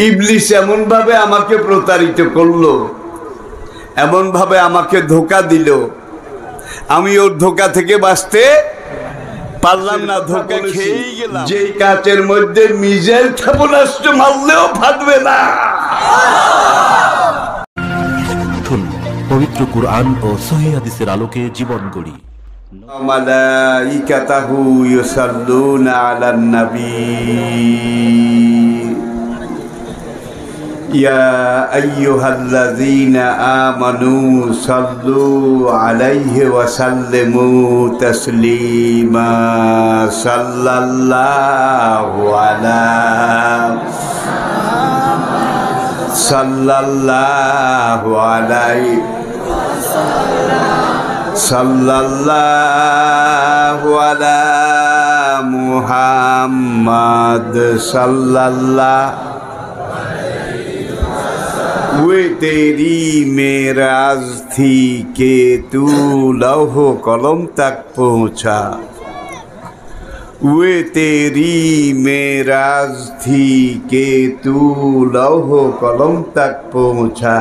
ইবলিস এমন ভাবে আমাকে প্রতারিত করলো, এমন ভাবে আমাকে ধোঁকা দিল, আমি ওর ধোঁকা থেকে বাঁচতে পারলাম না, ধোঁকা খেয়েই গেলাম। যেই কাচের মধ্যে মিসাইল ক্ষেপণাস্ত্র মারলেও ফাটবে না। পবিত্র কুরআন ও সহিহ হাদিসের আলোকে জীবন গড়ি। মালাইকাতাহু ইউসাল্লুনা আলান নবী ইয়া আইয়ুহাল্লাযীনা আমানু সাল্লু আলাইহি ওয়া সাল্লিমু তাসলিমা সাল্লাল্লাহু আলাইহি সাল্লাল্লাহু আলা মুহাম্মদ সাল্লাল্লাহু। वे तेरी मेराज थी के तू लौह कलम तक पहुँचा, वे तेरी मेराज थी के तू लौह कलम तक पहुँचा,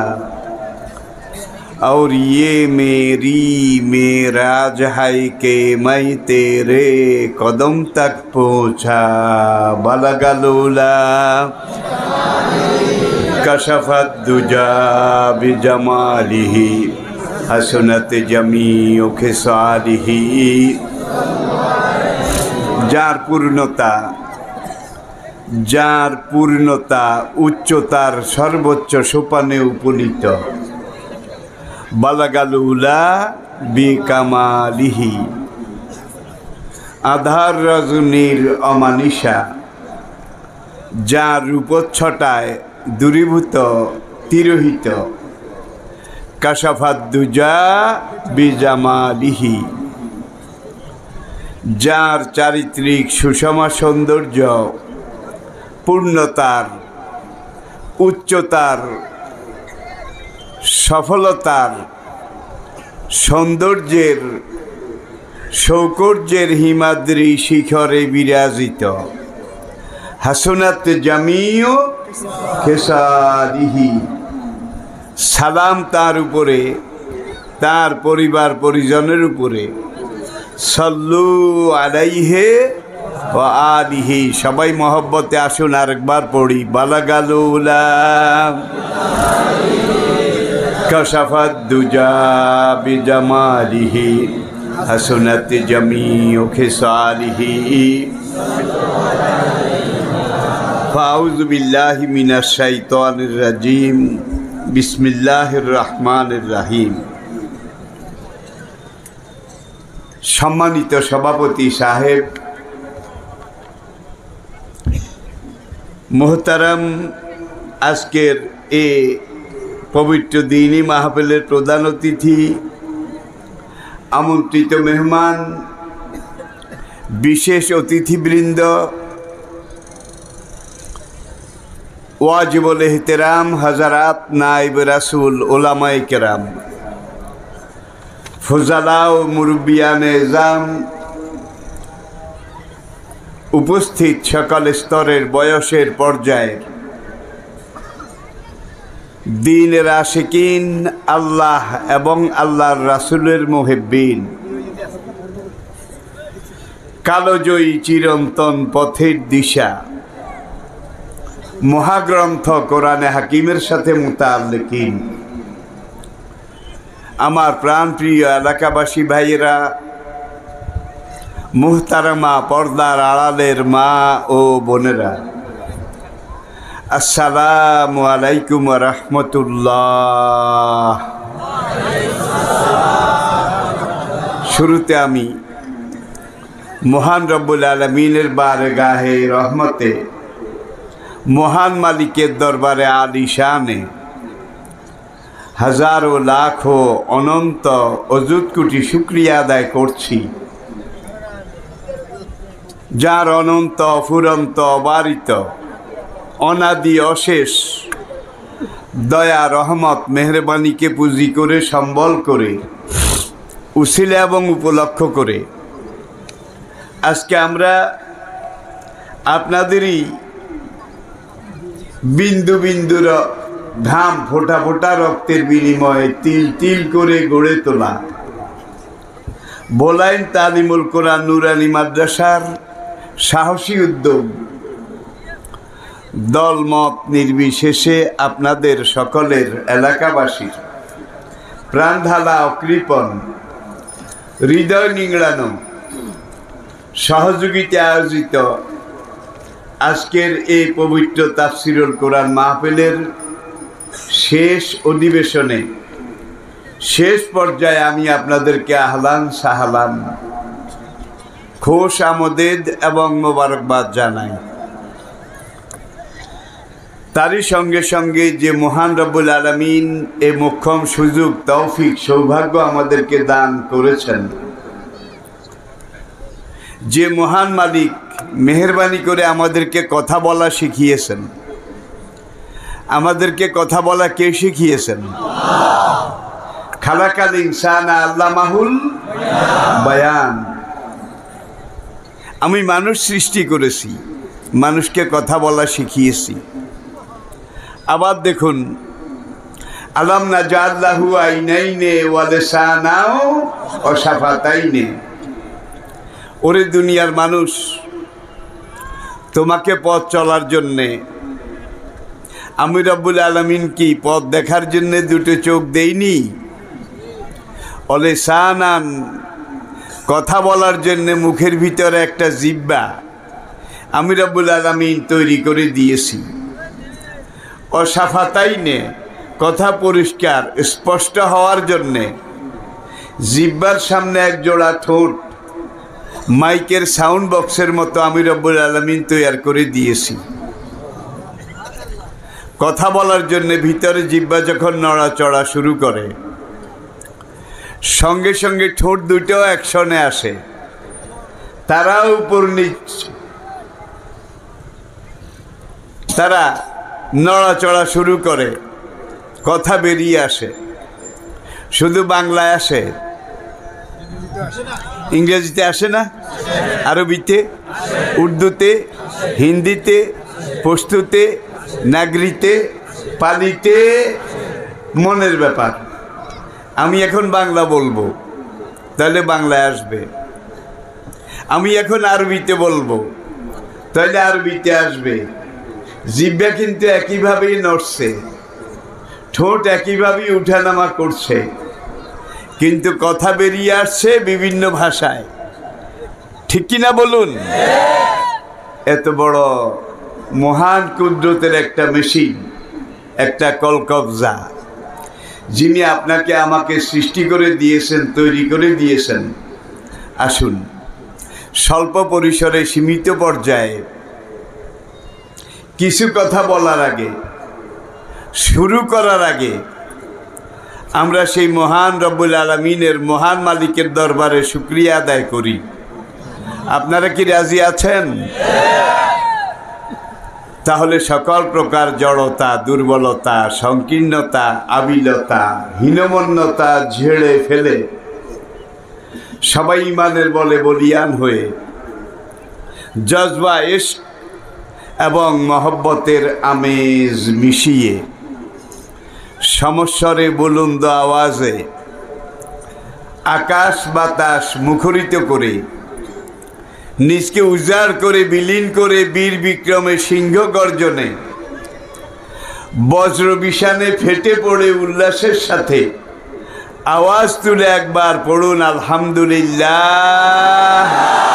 और ये मेरी मेराज है कि मैं तेरे कदम तक पहुँचा। बलगलूला कशफत दुजा बिजमालिही हसनत जमीउ खिसालिही। যার পূর্ণতা উচ্চতার সর্বোচ্চ সোপানে উপনীত। বালাগালুলা বিকামালিহি, আধার রজনীর অমানিসা, যার রূপচ্ছটায় দূরীভূত তিরোহিত। কাশাফাত দুজা বিজামালিহি, যার চারিত্রিক সুষমা সৌন্দর্য পূর্ণতার উচ্চতার সফলতার সৌন্দর্যের সৌকর্যের হিমাদ্রি শিখরে বিরাজিত। হাসনাত জামিউ খেসারিহি, সালাম তার উপরে, তার পরিবার পরিজনের উপরে। সল্লু আলাইহি ওয়া আলিহি, সবাই মহব্বতে আসুন আরেকবার পড়ি। বালাগালুলা কশফত দুজা বিজামালিহি হাসনাত জামিউ খিসালিহি। ফাউযু বিল্লাহি মিনাশ শাইতানির রাজিম। বিসমিল্লাহির রহমানির রহিম। সম্মানিত সভাপতি সাহেব, মোহতারাম, আজকের এ পবিত্র দিনী মাহফিলের প্রধান অতিথি, আমন্ত্রিত মেহমান, বিশেষ অতিথিবৃন্দ, ওয়াজিবুল এহতেরাম হাজারাত, নায়েব রাসূল, ওলামায়ে কেরাম, ফুজালা ও মুরব্বিয়ানে এজাম, উপস্থিত সকল স্তরের বয়সের পর্যায়ের দ্বীনের আশিকিন, আল্লাহ এবং আল্লাহর রাসূলের মুহিব্বিন, কালোজয়ী চিরন্তন পথের দিশা, মহাগ্রন্থ কোরআনে হাকিমের সাথে মুতাআল্লিকিন, আমার প্রাণপ্রিয় এলাকাবাসী ভাইয়েরা, মুহতারামা পর্দার আড়ালের মা ও বোনেরা, আসসালামু আলাইকুম ওয়া রাহমাতুল্লাহ। শুরুতে আমি মহান রব্বুল আলামিনের বারগাহে রহমতে, মহান মালিকের দরবারে আলিশানে হাজারো লাখো অনন্ত অযুত কোটি শুকরিয়া আদায় করছি, যার অনন্ত অফুরন্ত অবারিত অনাদি অশেষ দয়া রহমত মেহরবানিকে পুঁজি করে সম্বল করে উসিলা এবং উপলক্ষ করে আজকে আমরা আপনাদেরই বিন্দু বিন্দু ঘাম ফোঁটা ফোঁটা রক্তের বিনিময়ে তিল তিল করে গড়ে তোলা বোলাইন তালিমুল কোরআন নুরানি মাদ্রাসার সাহসী উদ্যোগ দলমত নির্বিশেষে আপনাদের সকলের এলাকাবাসীর প্রাণঢালা অকৃপণ হৃদয় নিংড়ানো সহযোগিতা আয়োজিত আজকের এই পবিত্র তাফসিরুল কোরআন মাহফিলের শেষ অধিবেশনে শেষ পর্যায়ে আমি আপনাদেরকে আহলান সাহলান খোশ আমদেদ এবং মোবারকবাদ জানাই। তারই সঙ্গে সঙ্গে যে মহান রব্বুল আলামিন এ মোক্ষম সুযোগ তৌফিক সৌভাগ্য আমাদেরকে দান করেছেন, যে মহান মালিক মেহেরবানি করে আমাদেরকে কথা বলা শিখিয়েছেন, আমাদেরকে কথা বলা কে শিখিয়েছেন? খালাকাল ইনসানা আল্লামাহুল বায়ান। আমি মানুষ সৃষ্টি করেছি, মানুষকে কথা বলা শিখিয়েছি। আবার দেখুন, আলাম নাজআল্লাহু আইনাইনে ওয়া লিসানাও ওয়া শাফাতাইনে। ওরে দুনিয়ার মানুষ, তোমাকে পথ চলার জন্যে আমি রব্বুল আলামিন কি পথ দেখার জন্যে দুটো চোখ দেইনি? অলিসানান, কথা বলার জন্যে মুখের ভিতরে একটা জিহ্বা আমি রব্বুল আলামিন তৈরি করে দিয়েছি। অসাফাতাইনে, কথা পরিষ্কার স্পষ্ট হওয়ার জন্যে জিহ্বার সামনে এক জোড়া ঠোঁট মাইকের সাউন্ড বক্সের মতো আমি রব্বুল আলামিন তৈরি করে দিয়েছি। কথা বলার জন্য ভিতরে জিহ্বা যখন নড়াচড়া শুরু করে, সঙ্গে সঙ্গে ঠোঁট দুটো অ্যাকশনে আসে, তারাও উপর নিচ, তারা নড়াচড়া শুরু করে, কথা বেরিয়ে আসে। শুধু বাংলায় আসে, ইংরেজিতে আসে না, আরবিতে, উর্দুতে, হিন্দিতে, পশতুতে, নাগরিতে, পালিতে, মনের ব্যাপার। আমি এখন বাংলা বলবো, তাহলে বাংলায় আসবে। আমি এখন আরবিতে বলবো, তাহলে আরবিতে আসবে। জিহ্বা কিন্তু একইভাবেই নড়ছে, ঠোঁট একইভাবেই উঠানামা করছে, কিন্তু কথা বেরিয়ে আসছে বিভিন্ন ভাষায়। ঠিক কিনা বলুন? এত বড় মহান কুদরতের একটা মেশিন, একটা কলকবজা, যিনি আপনাকে আমাকে সৃষ্টি করে দিয়েছেন, তৈরি করে দিয়েছেন। আসুন, স্বল্প পরিসরে সীমিত পর্যায়ে কিছু কথা বলার আগে, শুরু করার আগে আমরা সেই মহান রব্বুল আলামিনের মহান মালিকের দরবারে শুকরিয়া আদায় করি। আপনারা কি রাজি আছেন? তাহলে সকল প্রকার জড়তা, দুর্বলতা, সংকীর্ণতা, আবিলতা, হীনমন্যতা ঝেড়ে ফেলে সবাই ইমানের বলে বলিয়ান হয়ে জজবা ইশক এবং মহব্বতের আমেজ মিশিয়ে সমস্বরে বুলন্দ আওয়াজে আকাশ বাতাস মুখরিত করে, নিজকে উজাড় করে বিলীন করে বীর বিক্রমে সিংহ গর্জনে বজ্র বিষানে ফেটে পড়ে উল্লাসের সাথে আওয়াজ তুলে একবার পড়ুন আলহামদুলিল্লাহ।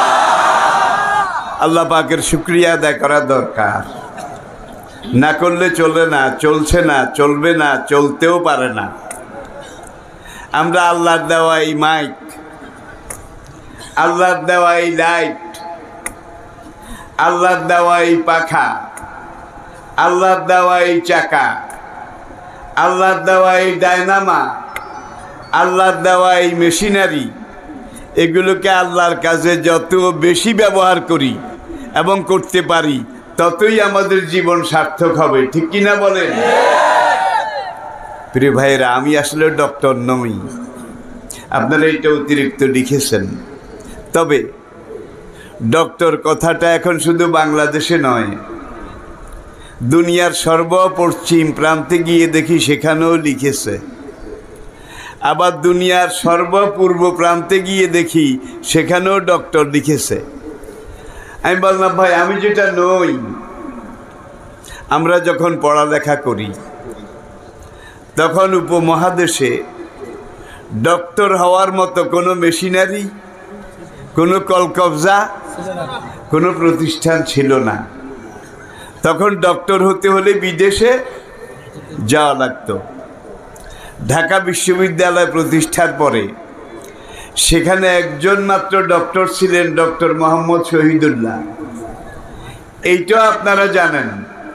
আল্লাহ পাকের শুকরিয়া আদায় করা দরকার। না করলে চলে না, চলছে না, চলবে না, চলতেও পারে না। আমরা আল্লাহর দেওয়া এই মাইক, আল্লাহর দেওয়া এই লাইট, আল্লাহর দেওয়া এই পাখা, আল্লাহর দেওয়া এই চাকা, আল্লাহর দেওয়া এই ডায়নামা, আল্লাহর দেওয়া এই মেশিনারি, এগুলোকে আল্লাহর কাজে যত বেশি ব্যবহার করি এবং করতে পারি, ততই আমাদের জীবন সার্থক হবে। ঠিক কিনা বলেন? প্রিয় ভাইয়েরা, আমি আসলে ডক্টর নই, আপনারা এটা অতিরিক্ত লিখেছেন। তবে ডক্টর কথাটা এখন শুধু বাংলাদেশে নয়, দুনিয়ার সর্বপশ্চিম প্রান্তে গিয়ে দেখি সেখানেও লিখেছে, আবার দুনিয়ার সর্বপূর্ব প্রান্তে গিয়ে দেখি সেখানেও ডক্টর লিখেছে। আমি বললাম, ভাই আমি যেটা নই, আমরা যখন পড়ালেখা করি তখন উপমহাদেশে ডক্টর হওয়ার মতো কোনো মেশিনারি, কোনো কলকবজা, কোনো প্রতিষ্ঠান ছিল না। তখন ডক্টর হতে হলে বিদেশে যাওয়া লাগতো। ঢাকা বিশ্ববিদ্যালয় প্রতিষ্ঠার পরে সেখানে একজন মাত্র ডক্টর ছিলেন, ডক্টর মোহাম্মদ শহীদুল্লাহ। এইটাও আপনারা জানেন।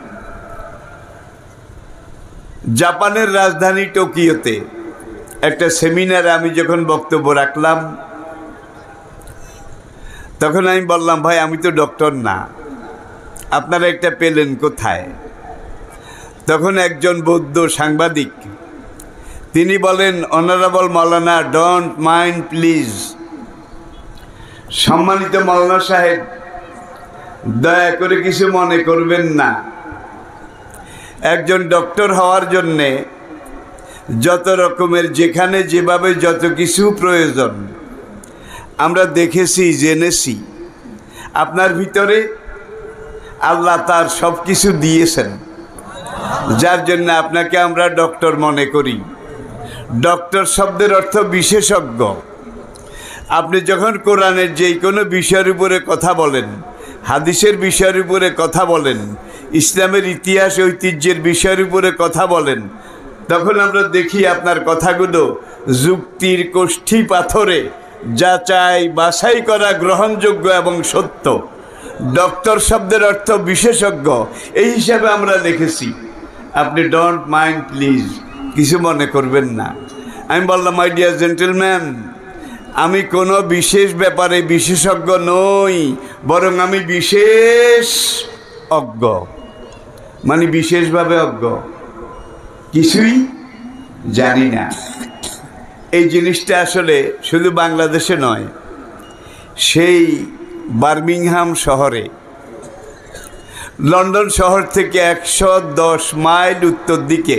জাপানের রাজধানী টোকিওতে একটা সেমিনারে আমি যখন বক্তব্য রাখলাম, তখন আমি বললাম, ভাই আমি তো ডক্টর না, আপনারা একটা পেলেন কোথায়? তখন একজন বৌদ্ধ সাংবাদিক তিনি বলেন, অনারেবল মাওলানা, ডোন্ট মাইন্ড প্লিজ। সম্মানিত মাওলানা সাহেব, দয়া করে কিছু মনে করবেন না। একজন ডক্টর হওয়ার জন্যে যত রকমের যেখানে যেভাবে যত কিছু প্রয়োজন আমরা দেখেছি, জেনেছি। আপনার ভিতরে আল্লাহ তার সব কিছু দিয়েছেন, যার জন্য আপনাকে আমরা ডক্টর মনে করি। ডক্টর শব্দের অর্থ বিশেষজ্ঞ। আপনি যখন কোরআনের যেই কোনো বিষয়ের উপরে কথা বলেন, হাদিসের বিষয়ের উপরে কথা বলেন, ইসলামের ইতিহাস ঐতিহ্যের বিষয়ের উপরে কথা বলেন, তখন আমরা দেখি আপনার কথাগুলো যুক্তির কষ্টি পাথরে যাচাই বাছাই করা, গ্রহণযোগ্য এবং সত্য। ডক্টর শব্দের অর্থ বিশেষজ্ঞ, এই হিসাবে আমরা লিখেছি। আপনি ডোন্ট মাইন্ড প্লিজ, কিছু মনে করবেন না। আমি বললাম, মাই ডিয়ার জেন্টলম্যান, আমি কোনো বিশেষ ব্যাপারে বিশেষজ্ঞ নই, বরং আমি বিশেষ অজ্ঞ, মানে বিশেষভাবে অজ্ঞ, কিছুই জানি না। এই জিনিসটা আসলে শুধু বাংলাদেশে নয়, সেই বার্মিংহাম শহরে, লন্ডন শহর থেকে 110 মাইল উত্তর দিকে,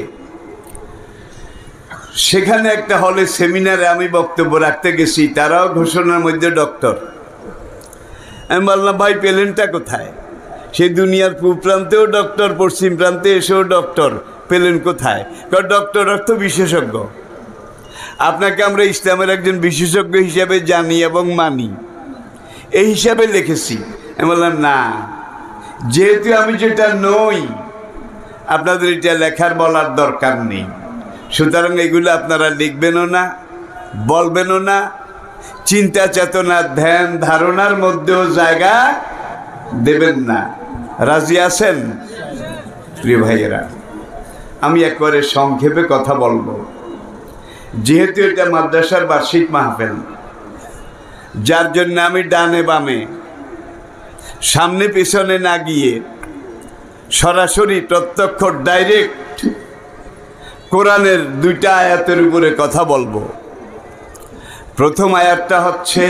সেখানে একটা হলে সেমিনারে আমি বক্তব্য রাখতে গেছি। তারাও ঘোষণার মধ্যে ডক্টর। আমি বললাম, ভাই পেলেনটা কোথায়? সেই দুনিয়ার পূর্ব প্রান্তেও ডক্টর, পশ্চিম প্রান্তে এসেও ডক্টর, পেলেন কোথায়? কারণ ডক্টর অর্থ বিশেষজ্ঞ। আপনাকে আমরা ইসলামের একজন বিশেষজ্ঞ হিসাবে জানি এবং মানি, এই হিসাবে লিখেছি। আমি বললাম, না, যেহেতু আমি যেটা নই, আপনাদের এটা লেখার বলার দরকার নেই। সুতরাং এগুলো আপনারা লিখবেনও না, বলবেনও না, চিন্তা চেতনা ধ্যান ধারণার মধ্যেও জায়গা দেবেন না। রাজি আছেন প্রিয় ভাইয়েরা? আমি একবারে সংক্ষেপে কথা বলবো, যেহেতু এটা মাদ্রাসার বার্ষিক মাহফিল, যার জন্য আমি ডানে বামে সামনে পিছনে না গিয়ে সরাসরি প্রত্যক্ষ ডাইরেক্ট কোরআনের 2টা আয়াতের উপরে কথা বলবো। প্রথম আয়াতটা হচ্ছে,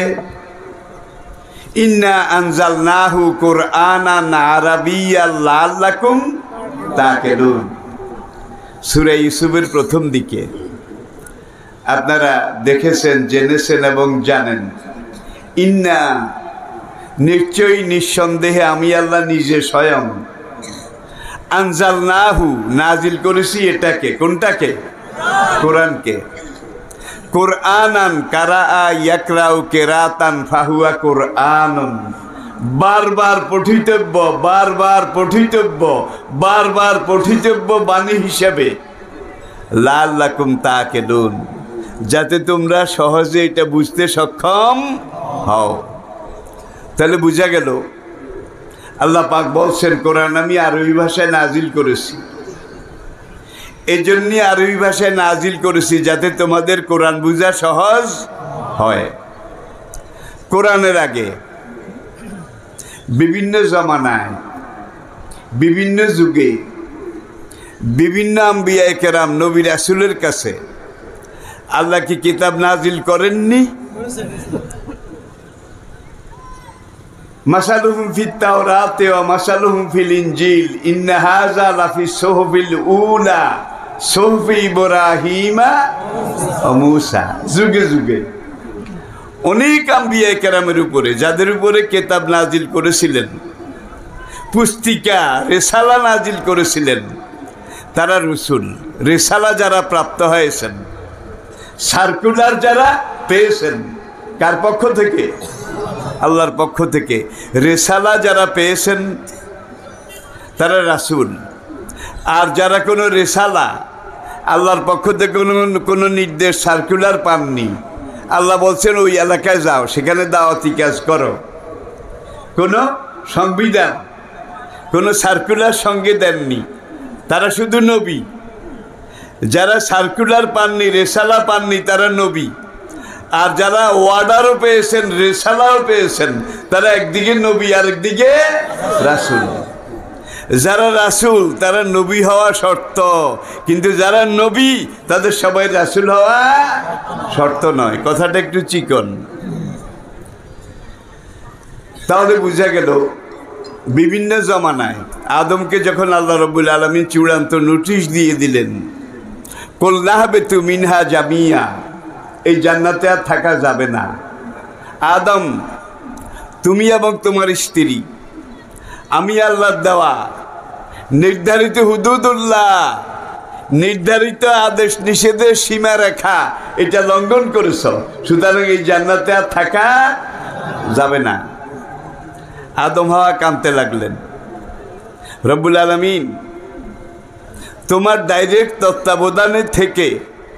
ইন্না আনজালনাহু কুরআনান আরাবিয়্যান লাআল্লাকুম তাকিলুন। সূরা ইউসুফের প্রথম দিকে আপনারা দেখেছেন, জেনেছেন এবং জানেন, ইন্না নিশ্চয়ই নিঃসন্দেহে আমি আল্লাহ নিজে স্বয়ং, আনজালনাহু নাজিল করেছি এটাকে, কোনটাকে? কোরআনকে। কুরআনান কারাআ ইয়াকরাউ কিরাতান ফাহুয়া কুরআনুন, বারবার পঠিতব্য, বারবার পঠিতব্য, বারবার পঠিতব্য বাণী হিসাবে, লাআল্লাকুম তাকিলুন, যাতে তোমরা সহজে এটা বুঝতে সক্ষম হও। তাহলে বোঝা গেল আল্লাহ পাক বলছেন, কোরআন আমি আরবি ভাষায় নাজিল করেছি। এই জন্যই আরবি ভাষায় নাজিল করেছি, যাতে তোমাদের কোরআন বোঝা সহজ হয়। কোরআনের আগে বিভিন্ন জমানায়, বিভিন্ন যুগে, বিভিন্ন আম্বিয়া কেরাম, নবী রাসূলের কাছে আল্লাহ কি কিতাব নাজিল করেননি? মাসালুহুম ফিত তাওরাতে ওয়া মাসালুহুম ফিল ইনজিল ইন্না হাযা লাফি সুহুফিল উলা সুহুফি ইব্রাহিমা ওয়া মূসা। যুগে যুগে অনেক আম্বিয়া কেরামের উপরে, যাদের উপরে কেতাব নাজিল করেছিলেন, পুস্তিকা রেসালা নাজিল করেছিলেন, তারা রসুল। রেসালা যারা প্রাপ্ত হয়েছেন, সার্কুলার যারা পেয়েছেন, কার পক্ষ থেকে? আল্লাহর পক্ষ থেকে। রেসালা যারা পেয়েছেন তারা রাসূল। আর যারা কোনো রেসালা আল্লাহর পক্ষ থেকে কোনো নির্দেশ সার্কুলার পাননি, আল্লাহ বলছেন ওই এলাকায় যাও, সেখানে দাওয়াতি কাজ করো, কোনো সংবিধান কোনো সার্কুলার সঙ্গে দেননি, তারা শুধু নবী। যারা সার্কুলার পাননি, রেসালা পাননি, তারা নবী। আর যারা ওয়ার্ডারও পেয়েছেন, রেসালাও পেয়েছেন, তারা একদিকে নবী আর একদিকে রাসূল। যারা রাসূল তারা নবী হওয়া শর্ত, কিন্তু যারা নবী তাদের সবাই রাসূল হওয়া শর্ত নয়। কথাটা একটু চিকন। তাহলে বোঝা গেল বিভিন্ন জমানায় আদমকে যখন আল্লাহ রাব্বুল আলামিন চূড়ান্ত নোটিশ দিয়ে দিলেন, কুল নাহবিতু মিনহা জামিয়া, এই জান্নাতে আর থাকা যাবে না। আদম, তুমি এবং তোমার স্ত্রী, আমি আল্লাহর দেওয়া নির্ধারিত হুদুদুল্লাহ, নির্ধারিত আদেশ নিষেধের সীমারেখা, এটা লঙ্ঘন করেছ, সুতরাং এই জান্নাতে আর থাকা যাবে না। আদম হাওয়া কাঁদতে লাগলেন। রব্বুল আলামিন তোমার ডাইরেক্ট তত্ত্বাবধানে থেকে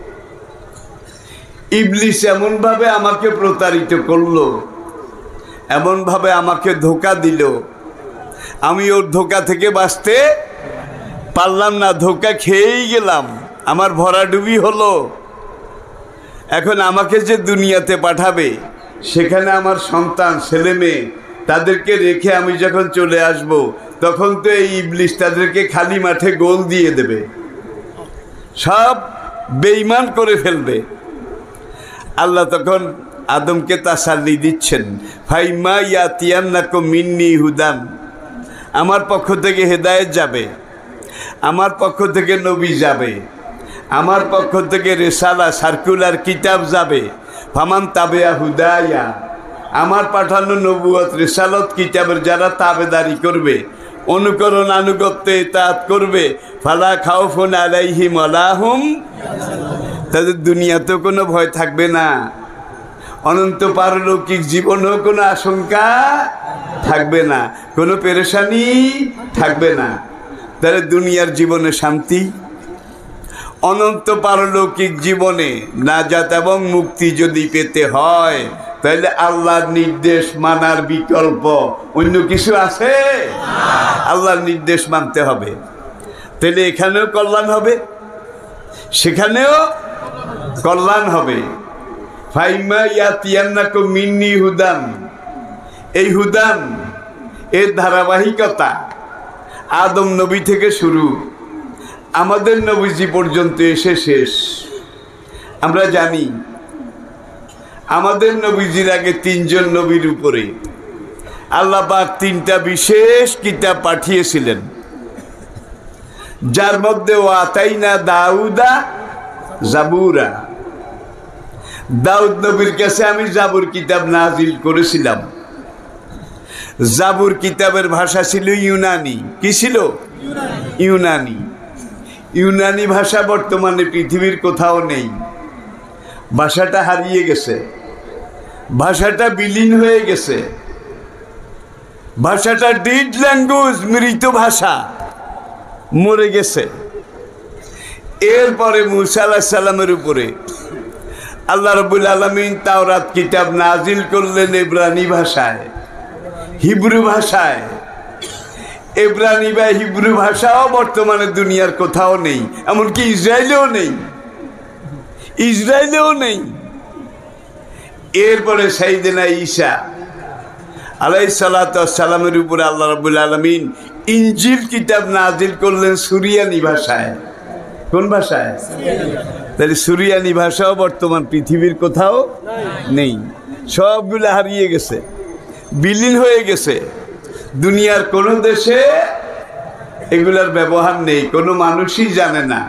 ইবলিস এমনভাবে আমাকে প্রতারিত করলো, এমনভাবে আমাকে ধোঁকা দিল, আমি ওর ধোঁকা থেকে বাঁচতে পারলাম না, ধোঁকা খেয়েই গেলাম, আমার ভরাডুবি হলো। এখন আমাকে যে দুনিয়াতে পাঠাবে, সেখানে আমার সন্তান ছেলে মেয়ে, তাদেরকে রেখে আমি যখন চলে আসব, তখন তো এই ইবলিস তাদেরকে খালি মাঠে গোল দিয়ে দেবে, সব বেঈমান করে ফেলবে। আল্লাহ তখন আদমকে তাসাল্লি দিচ্ছেন, ফাইমা ইয়াতিয়ান্নাকুম মিন্নি হুদান, আমার পক্ষ থেকে হেদায়েত যাবে, আমার পক্ষ থেকে নবী যাবে, আমার পক্ষ থেকে রেসালা সার্কুলার কিতাব যাবে। ফামান তাবেয়া হুদায়া, আমার পাঠানো নবুয়ত রেসালত কিতাবের যারা তাবেদারি করবে, অনুকরণ আনুগত্যে ইতাআত করবে, ফালা খাউফুন আলাইহিম ওয়ালা হুম, তাদের দুনিয়াতেও কোনো ভয় থাকবে না, অনন্ত পারলৌকিক জীবনেও কোনো আশঙ্কা থাকবে না, কোনো পেরেশানি থাকবে না। তাহলে দুনিয়ার জীবনে শান্তি, অনন্ত পারলৌকিক জীবনে নাজাত এবং মুক্তি যদি পেতে হয়, তাহলে আল্লাহর নির্দেশ মানার বিকল্প অন্য কিছু আছে? আল্লাহর নির্দেশ মানতে হবে। তাহলে এখানেও কল্যাণ হবে, সেখানেও কল্যাণ হবে। ফাইমা ইয়াতিয়ান্নাকুম মিন্নি হুদান, এই হুদান এর ধারাবাহিকতা আদম নবী থেকে শুরু, আমাদের নবীজি পর্যন্ত এসে শেষ। আমরা জানি আমাদের নবীজির আগে 3 জন নবীর উপরে আল্লাহ পাক 3টা বিশেষ কিতাব পাঠিয়েছিলেন, যার মধ্যে ওয়াতাইনা দাউদা জাবুরা, দাউদ নবীর কাছে আমি জাবুর কিতাব নাজিল করেছিলাম। জাবুর কিতাবের ভাষা ছিল ইউনানি। কি ছিল? ইউনানি। ইউনানি ভাষা বর্তমানে পৃথিবীর কোথাও নেই, ভাষাটা হারিয়ে গেছে, ভাষাটা বিলীন হয়ে গেছে, ভাষাটা ডিড ল্যাঙ্গুয়েজ, মৃত ভাষা, মরে গেছে। এরপরে মূসা আলাইহিস সালামের উপরে আল্লাহ রাব্বুল আলামিন তাওরাত কিতাব নাজিল করলেন ইব্রানি ভাষায়, হিব্রু ভাষায়। ইব্রানি বা হিব্রু ভাষাও বর্তমানে দুনিয়ার কোথাও নেই, এমনকি ইসরায়েলেও নেই, ইসরায়েলেও নেই। এরপরে সাইয়েদনা ঈসা আলাইহিস সালাতু ওয়াস সালামের উপরে আল্লাহ রাব্বুল আলামিন ইনজিল কিতাব নাজিল করলেন সুরিয়ানি ভাষায়। কোন ভাষায়? তাহলে সুরিয়ানি ভাষাও বর্তমান পৃথিবীর কোথাও নেই, সবগুলো হারিয়ে গেছে। বিলীন হয়ে গেছে। দুনিয়ার কোনো দেশে এগুলার ব্যবহার নেই, কোনো মানুষই জানে না।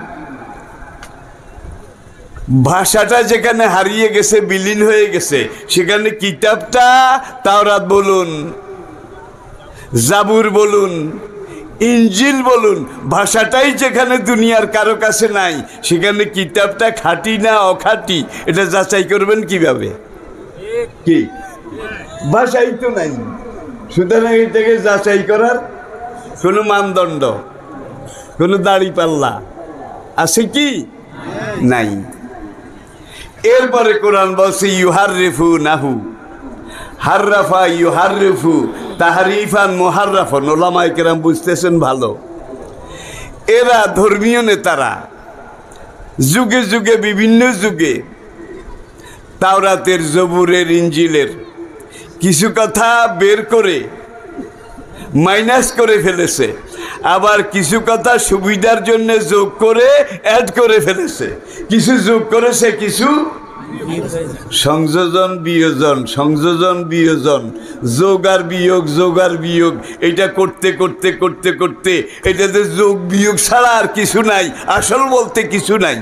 ভাষাটা যেখানে হারিয়ে গেছে, বিলীন হয়ে গেছে, সেখানে কিতাবটা তাওরাত বলুন, জাবুর বলুন, ইনজিল বলুন, ভাষাটাই যেখানে দুনিয়ার কারো কাছে নাই, সেখানে কিতাবটা খাঁটি না অখাঁটি এটা যাচাই করবেন কিভাবে? কি ভাষাই তো নাই, সুতরাং এটাকে যাচাই করার কোনো মানদণ্ড, কোনো দাড়িপাল্লা আছে কি? নাই। এরপরে কোরআন বলছে ইউহাররিফু নাহু, হাররাফা ইউহাররিফু তাহরিফান মুহাররাফান। ওলামায়ে কেরাম বুঝতেছেন ভালো। এরা ধর্মীয় নেতারা যুগে যুগে, বিভিন্ন যুগে তাওরাতের, জবুরের, ইনজিলের কিছু কথা বের করে মাইনাস করে ফেলেছে, আবার কিছু কথা সুবিধার জন্য যোগ করে অ্যাড করে ফেলেছে। কিছু যোগ করেছে, কিছু সংযোজন বিয়োজন, সংযোজন বিয়োজন, যোগ আর বিয়োগ, যোগ আর বিয়োগ, এটা করতে করতে করতে করতে এটাতে যোগ বিয়োগ ছাড়া আর কিছু নাই, আসল বলতে কিছু নাই।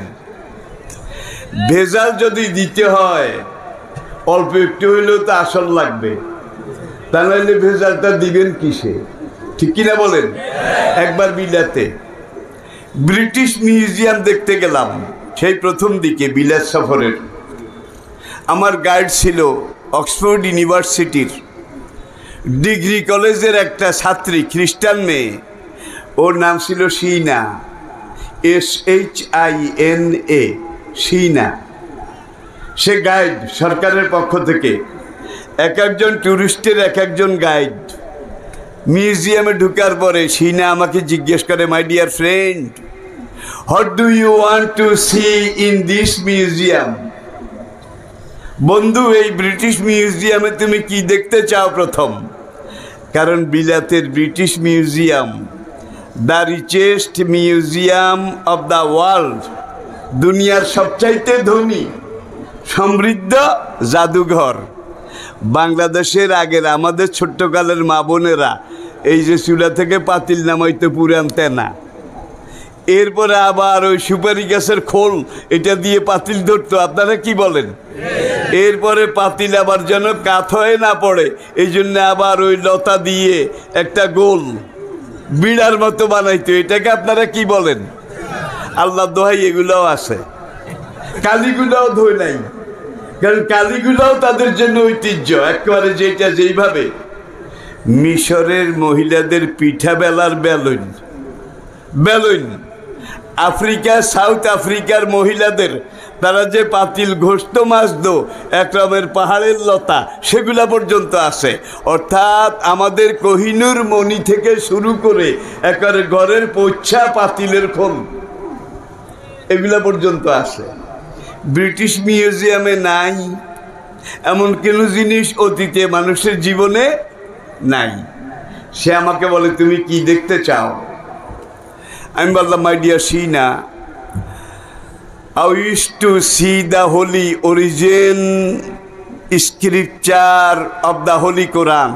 ভেজাল যদি দিতে হয় অল্প একটু হইলেও তো আসল লাগবে, তাহলে ভেজালটা দিবেন কিসে? ঠিক কিনা বলেন? একবার বিলাতে ব্রিটিশ মিউজিয়াম দেখতে গেলাম, সেই প্রথম দিকে বিলাত সফরের। আমার গাইড ছিল অক্সফোর্ড ইউনিভার্সিটির ডিগ্রি কলেজের একটা ছাত্রী, খ্রিস্টান মেয়ে, ওর নাম ছিল শিনা, SHINA, শিনা। সে গাইড সরকারের পক্ষ থেকে, এক একজন ট্যুরিস্টের এক একজন গাইড। মিউজিয়ামে ঢুকার পরে শিনা আমাকে জিজ্ঞেস করে, my dear friend, what do you want to see in this museum? বন্ধু, এই ব্রিটিশ মিউজিয়ামে তুমি কি দেখতে চাও প্রথম? কারণ বিলাতের British Museum the richest museum of the world, দুনিয়ার সবচাইতে ধনী সমৃদ্ধ জাদুঘর। বাংলাদেশের আগের আমাদের ছোট্টকালের মা বোনেরা এই যে চুলা থেকে পাতিল নামাইতে পুরান তেনা, এরপরে আবার ওই সুপারি গাছের খোল এটা দিয়ে পাতিল ধরতো, আপনারা কি বলেন? এরপরে পাতিল আবার যেন কাত হয়ে না পড়ে এই জন্য আবার ওই লতা দিয়ে একটা গোল বিড়ার মতো বানাইতো, এটাকে আপনারা কি বলেন? আল্লাহ দোহাই, এগুলোও আছে। কালীগুলাও ধোয় নাই, কারণ কালীগুলাও তাদের জন্য ঐতিহ্য একেবারে, যেটা যেইভাবে মিশরের মহিলাদের পিঠা বেলার বেলুন, বেলুন, আফ্রিকা, সাউথ আফ্রিকার মহিলাদের তারা যে পাতিল ঘষত মাছতো একরমের পাহাড়ের লতা, সেগুলা পর্যন্ত আছে। অর্থাৎ আমাদের কোহিনূর মণি থেকে শুরু করে একেবারে ঘরের পোচ্ছা, পাতিলের খোল, এগুলা পর্যন্ত আছে। ব্রিটিশ মিউজিয়ামে নাই এমন কোনো জিনিস অতীতে মানুষের জীবনে নাই। সে আমাকে বলে, তুমি কি দেখতে চাও? আমি বললাম, my dear Sheena, I wish to see the holy origin scripture of the Holy Quran.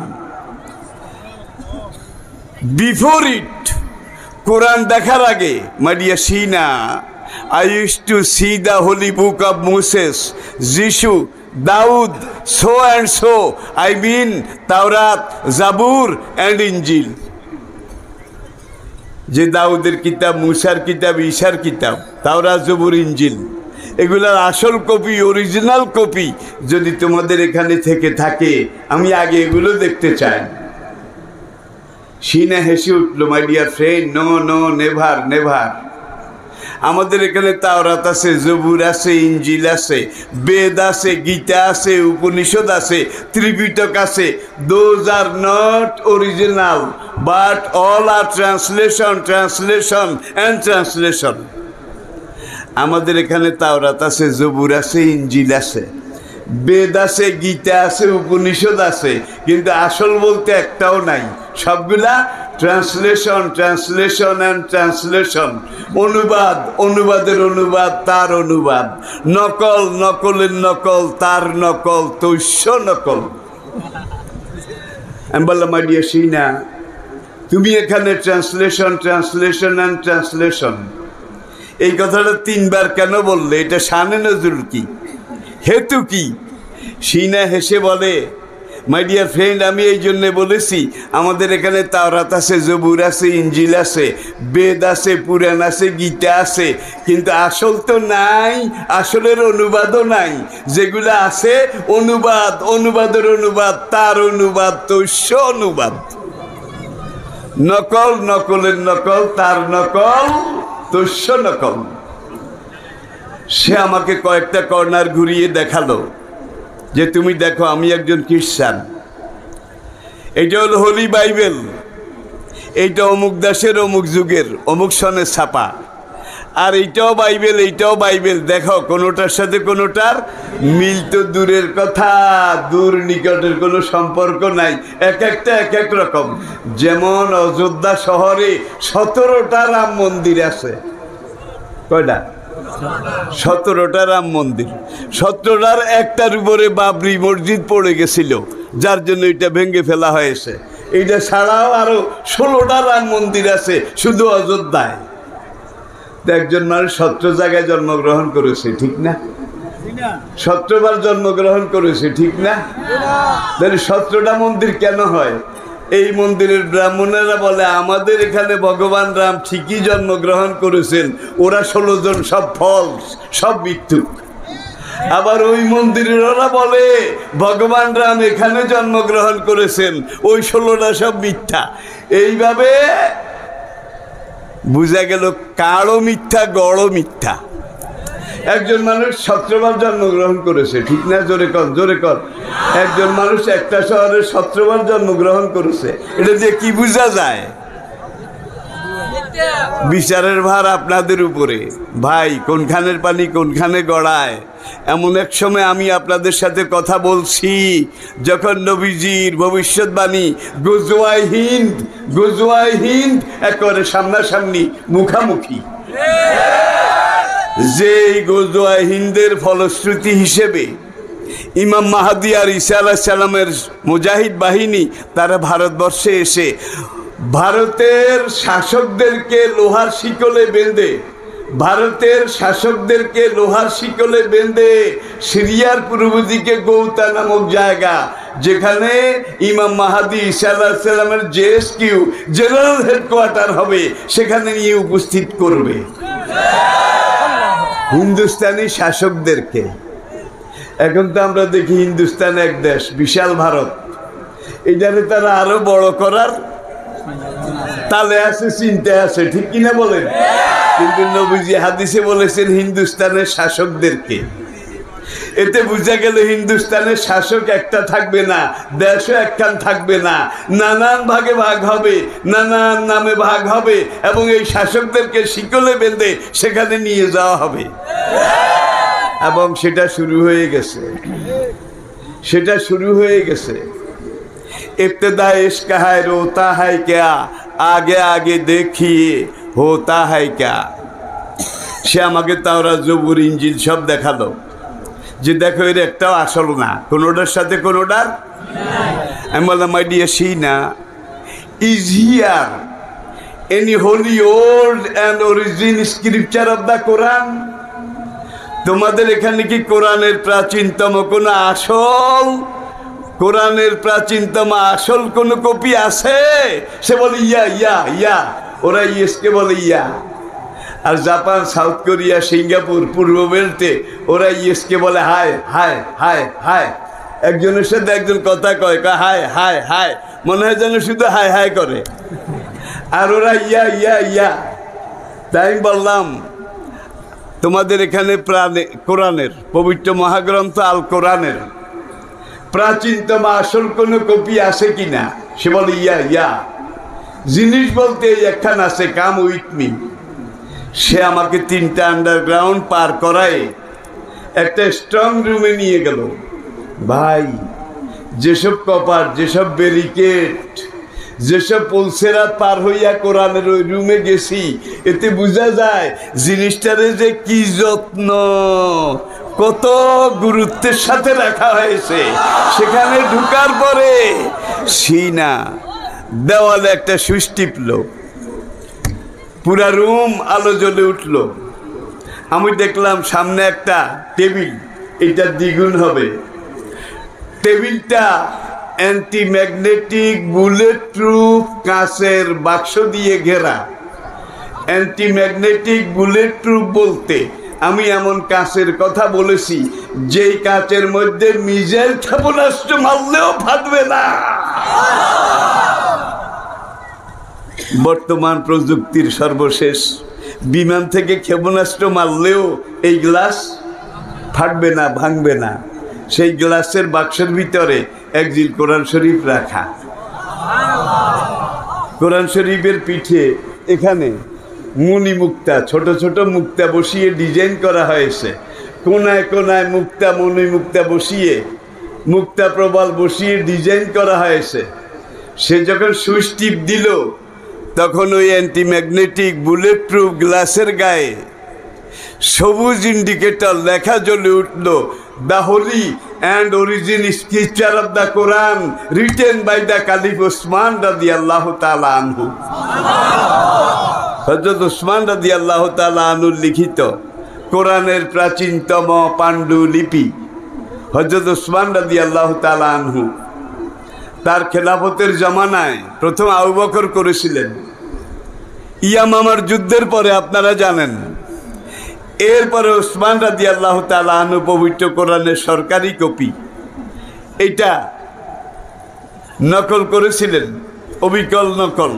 Before it, Quran দেখার আগে, my dear Shina, I used to see the holy book of Moses, Jesus, Daud, so and so, I mean Taurat, Zabur and Injil. যে দাউদের কিতাব, মুসার কিতাব, ঈশার কিতাব, তাওরাত, জবুর, ইনজিল, এগুলার আসল কপি, অরিজিনাল কপি যদি তোমাদের এখানে থেকে থাকে, আমি আগে এগুলো দেখতে চাই। শিনা হেসে উঠলো, my dear friend, no no, never never. আমাদের এখানে তাওরাত আছে, জবুর আছে, ইনজিল আছে, বেদ আছে, গীতা আছে, উপনিষদ আছে, ত্রিপিটক আছে। Those are not original, but all are translation, translation and translation. আমাদের এখানে তাওরাত আছে, জবুর আছে, ইনজিল আছে, বেদ আছে, গীতা আছে, উপনিষদ আছে, কিন্তু আসল বলতে একটাও নাই। সবগুলা ট্রান্সলেশন, ট্রান্সলেশন অ্যান্ড ট্রান্সলেশন, অনুবাদ, অনুবাদের অনুবাদ, তার অনুবাদ, নকল, নকলের নকল, তার নকল, তৈশ্য নকল। আমি বললাম মাই ডিয়ার সিনা, তুমি এখানে ট্রান্সলেশন ট্রান্সলেশন অ্যান্ড ট্রান্সলেশন এই কথাটা 3 বার কেন বললে? এটা শানে নজরুল কি, হেতু কি? সিনা হেসে বলে, মাই ডিয়ার ফ্রেন্ড, আমি এই জন্যে বলেছি আমাদের এখানে তাওরাত আছে, জবুর আছে, ইঞ্জিল আছে, বেদ আছে, পুরাণ আছে, গীতা আছে, কিন্তু আসল তো নাই, আসলের অনুবাদও নাই। যেগুলো আছে অনুবাদ, অনুবাদের অনুবাদ, তার অনুবাদ, তৈশ্য অনুবাদ, নকল, নকলের নকল, তার নকল, তৈশ্য নকল। সে আমাকে কয়েকটা কর্নার ঘুরিয়ে দেখালো যে তুমি দেখো আমি একজন খ্রিস্টান, এটা হলো হোলি বাইবেল, এইটা অমুক দেশের অমুক যুগের অমুক সনের ছাপা, আর এইটাও বাইবেল, এইটাও বাইবেল, দেখো কোনোটার সাথে কোনোটার মিল তো দূরের কথা, দূর নিকটের কোনো সম্পর্ক নাই, এক একটা এক এক রকম। যেমন অযোধ্যা শহরে 17টা রাম মন্দির আছে। কয়টা? 17টা রাম মন্দির। 17টার একটার উপরে বাবরি মসজিদ পড়ে গেছিল, যার জন্য এটা ভেঙে ফেলা হয়েছে। এইটা ছাড়াও আরো 16টা রাম মন্দির আছে শুধু অযোধ্যায়। একজন মানুষ 17 জায়গায় জন্মগ্রহণ করেছে, ঠিক না? 17 বার জন্মগ্রহণ করেছে, ঠিক না? তাহলে 17টা মন্দির কেন হয়? এই মন্দিরের ব্রাহ্মণেরা বলে আমাদের এখানে ভগবান রাম ঠিকই জন্মগ্রহণ করেছেন, ওরা 16 জন সব ফলস, সব মৃত্যু। আবার ওই মন্দিরের ওরা বলে ভগবান রাম এখানে জন্মগ্রহণ করেছেন, ওই 16টা সব মিথ্যা। এইভাবে বুঝা গেল কারো মিথ্যা, গড়ও মিথ্যা। একজন মানুষ 17 বার জন্মগ্রহণ করেছে, ঠিক না? জোরে কর, জোরে কর। একজন মানুষ একটা শহরে 17 বার জন্মগ্রহণ করেছে, এটা দিয়ে কি বোঝা যায়? বিচারের ভার আপনাদের উপরে ভাই, কোনখানের পানি কোনখানে গড়ায়। এমন এক সময় আমি আপনাদের সাথে কথা বলছি যখন নবীজির ভবিষ্যৎবাণী গজওয়ায়ে হিন্দ, গজওয়ায়ে হিন্দ একেবারে সামনাসামনি, মুখামুখি। যে গজওয়ায়ে হিন্দের ফলশ্রুতি হিসেবে ইমাম মাহাদি আর ঈসা আলাইহিস সালামের মুজাহিদ বাহিনী তারা ভারতবর্ষে এসে ভারতের শাসকদেরকে লোহার শিকলে বেঁধে, ভারতের শাসকদেরকে লোহার শিকলে বেঁধে সিরিয়ার পূর্ব দিকে গৌতা নামক জায়গা, যেখানে ইমাম মাহাদি ঈসা আলাইহিস সালামের জেএসকিউ জেনারেল হেডকোয়ার্টার হবে, সেখানে নিয়ে উপস্থিত করবে হিন্দুস্তানি শাসকদেরকে। এখন তো আমরা দেখি হিন্দুস্তান এক দেশ, বিশাল ভারত, এটারে তারা আরো বড় করার তালে আছে, চিন্তা আছে, ঠিক কিনা বলেন? কিন্তু নবীজি হাদিসে বলেছেন হিন্দুস্তানের শাসকদেরকে। এতে বুঝা গেল হিন্দুস্তানের শাসক একটা থাকবে না, দেশও একখান থাকবে না, নানান ভাগে ভাগ হবে, নানান নামে ভাগ হবে, এবং এই শাসকদেরকে শিকলে বেঁধে সেখানে নিয়ে যাওয়া হবে। এবং সেটা শুরু হয়ে গেছে, সেটা শুরু হয়ে গেছে। इब्तिदा इश्क है रोता है क्या, आगे आगे देखिए होता है क्या। সে আমাকে তাওরাত, জবুর, ইঞ্জিল সব দেখালো যে দেখো এর একটাও আসল না, কোনোটার সাথে কোনোটার। আমি বললাম my dear Sheena, is here any holy old and origin scripture of the Quran? তোমাদের এখানে কি কোরআনের প্রাচীনতম কোনো আসল, কোরআনের প্রাচীনতম আসল কোনো কপি আছে? সে বলে ইয়া ইয়া ইয়া, ওরা ইয়েসকে বলে ইয়া। আর জাপান, সাউথ কোরিয়া, সিঙ্গাপুর, পূর্ব বেল্টে ওরা ইয়েসকে বলে হায় হায় হায় হায়। একজনের সাথে একজন কথা কয়, হায় হায় হায়, মনে হয় যেন শুধু হায় হায় করে, আর ওরা ইয়া ইয়া ইয়া। তাই বললাম তোমাদের এখানে কোরআনের পবিত্র মহাগ্রন্থ আল কোরআনের প্রাচীনতম আসল কোনো কপি আছে কিনা? সে বলে ইয়া ইয়া। জিনিস বলতে একখান আছে, কাম উইথ মি। সে আমাকে 3টা আন্ডারগ্রাউন্ড পার করায় একটা স্ট্রং রুমে নিয়ে গেল। ভাই, যেসব কপার, যেসব ব্যারিকেড, যেসব পলসেরা পার হইয়া কোরআনের ওই রুমে গেছি, এতে বোঝা যায় জিনিসটারে যে কি যত্ন, কত গুরুত্বের সাথে রাখা হয়েছে। সেখানে ঢুকার পরে সিনা দেওয়ালে একটা সুইচ টিপল, পুরা রুম আলো জ্বলে উঠল। আমি দেখলাম সামনে একটা টেবিল, এটা দ্বিগুণ হবে। টেবিলটা অ্যান্টি ম্যাগনেটিক বুলেট প্রুফ কাঁচের বাক্স দিয়ে ঘেরা। অ্যান্টি ম্যাগনেটিক বুলেট প্রুফ বলতে আমি এমন কাঁচের কথা বলেছি যেই কাঁচের মধ্যে মিসাইল ক্ষেপণাস্ত্র মারলেও ফাটবে না। বর্তমান প্রযুক্তির সর্বশেষ, বিমান থেকে ক্ষেপণাস্ত্র মারলেও এই গ্লাস ফাটবে না, ভাঙবে না। সেই গ্লাসের বাক্সের ভিতরে একজিল কোরআন শরীফ রাখা। কোরআন শরীফের পিঠে এখানে মণি মুক্তা, ছোট ছোট মুক্তা বসিয়ে ডিজাইন করা হয়েছে। কোনায় কোনায় মুক্তা, মণি মুক্তা বসিয়ে, মুক্তা প্রবাল বসিয়ে ডিজাইন করা হয়েছে। সে যখন সুইচ টিপ দিল তখন ওই অ্যান্টি ম্যাগনেটিক বুলেট প্রুফ গ্লাসের গায়ে সবুজ ইন্ডিকেটর লেখা জ্বলে উঠল, the holy and origin scripture of the Quran written by the caliph Osman রাদিয়াল্লাহু তাআলা আনহু। হযরত ওসমান রাদিয়াল্লাহু তাআলা আনহুর লিখিত কোরআনের প্রাচীনতম পাণ্ডুলিপি হযরত ওসমান রাদিয়াল্লাহু তাআলা আনহু তার খেলাফতের জমানায় প্রথম আবু বকর করেছিলেন। ইয়ামামার যুদ্ধের পরে আপনারা জানেন, এরপরে ওসমান রাদিয়াল্লাহু তাআলা আনহু পবিত্র কোরআনের সরকারি কপি এটা নকল করেছিলেন, অবিকল নকল।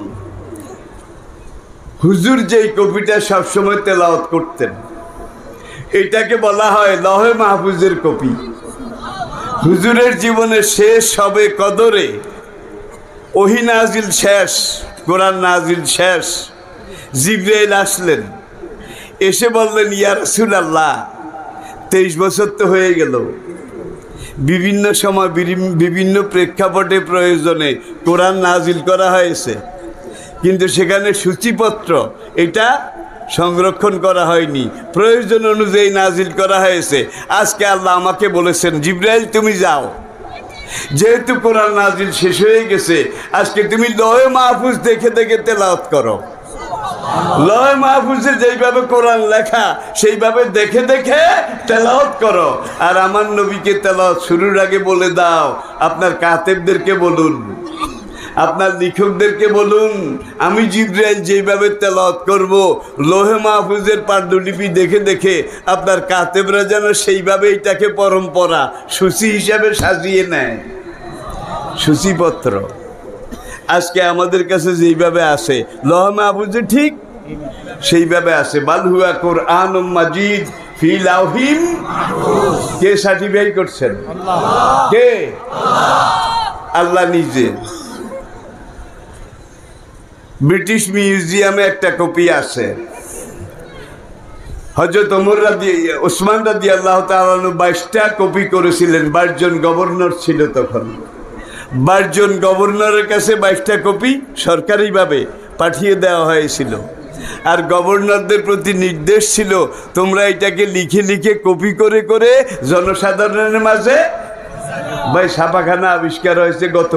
হুজুর যেই কপিটা সবসময় তেলাওয়াত করতেন, এটাকে বলা হয় লৌহে মাহফুজের কপি। হুজুরের জীবনের শেষ হবে কদরে, ওহী নাজিল শেষ, কোরআন নাজিল শেষ। জিবরাইল আসলেন, এসে বললেন, ইয়া রাসূলুল্লাহ 23 বছর তো হয়ে গেল, বিভিন্ন সময় বিভিন্ন প্রেক্ষাপটে প্রয়োজনে কোরআন নাজিল করা হয়েছে, কিন্তু সেখানে সূচিপত্র এটা সংরক্ষণ করা হয়নি, প্রয়োজন অনুযায়ী নাজিল করা হয়েছে। আজকে আল্লাহ আমাকে বলেছেন, জিবরাইল তুমি যাও, যেহেতু কোরআন নাজিল শেষ হয়ে গেছে, আজকে তুমি লৌহে মাহফুজ দেখে দেখে তেলাওয়াত করো। লৌহে মাহফুজে যেইভাবে কোরআন লেখা সেইভাবে দেখে দেখে তেলাওয়াত করো। আর আমার নবীকে তেলাওয়াত শুরুর আগে বলে দাও, আপনার কাতেবদেরকে বলুন, আপনার লিখকদেরকে বলুন, আমি জিবরাইল যেইভাবে তেলাওয়াত করব, লৌহে মাহফুজের পাণ্ডুলিপি দেখে দেখে আপনার কাতেবরা যেন সেইভাবে এটাকে পরম্পরা সূচি হিসাবে সাজিয়ে নেয়। সূচিপত্র আজকে আমাদের কাছে যেইভাবে আসে, লৌহে মাহফুজে ঠিক সেইভাবে আসে। বাল হুয়া কুরআনুম মাজিদ ফি লাউহিম মাহফুজ। কে সার্টিফাই করছেন? কে? আল্লাহ নিজে। ব্রিটিশ মিউজিয়ামে একটা কপি আছে। হযরত ওসমান রাদিয়াল্লাহু তাআলা 22টা কপি করেছিলেন। 22 জন গভর্নর ছিল তখন। 22 জন গভর্নরের কাছে 22টা কপি সরকারিভাবে পাঠিয়ে দেওয়া হয়েছিল। আর গভর্নরদের প্রতি নির্দেশ ছিল, তোমরা এটাকে লিখে লিখে কপি করে করে জনসাধারণের মাঝে। ভাই, ছাপাখানা আবিষ্কার হয়েছে গত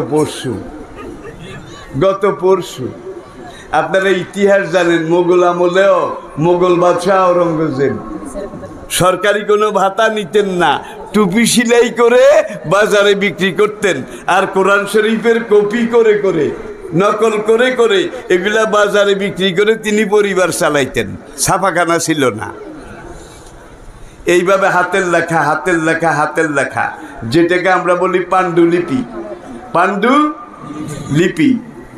পরশু। আপনারা ইতিহাস জানেন, মোগল আমলেও মোগল বাদশাহ আওরঙ্গজেব সরকারি কোনো ভাতা নিতেন না, টুপি সেলাই করে বাজারে বিক্রি করতেন। আর কোরআন শরীফের কপি করে করে, নকল করে করে এগুলা বাজারে বিক্রি করে তিনি পরিবার চালাইতেন। ছাপাখানা ছিল না। এইভাবে হাতের লেখা, হাতের লেখা, হাতের লেখা, যেটাকে আমরা বলি পাণ্ডুলিপি। পাণ্ডুলিপি।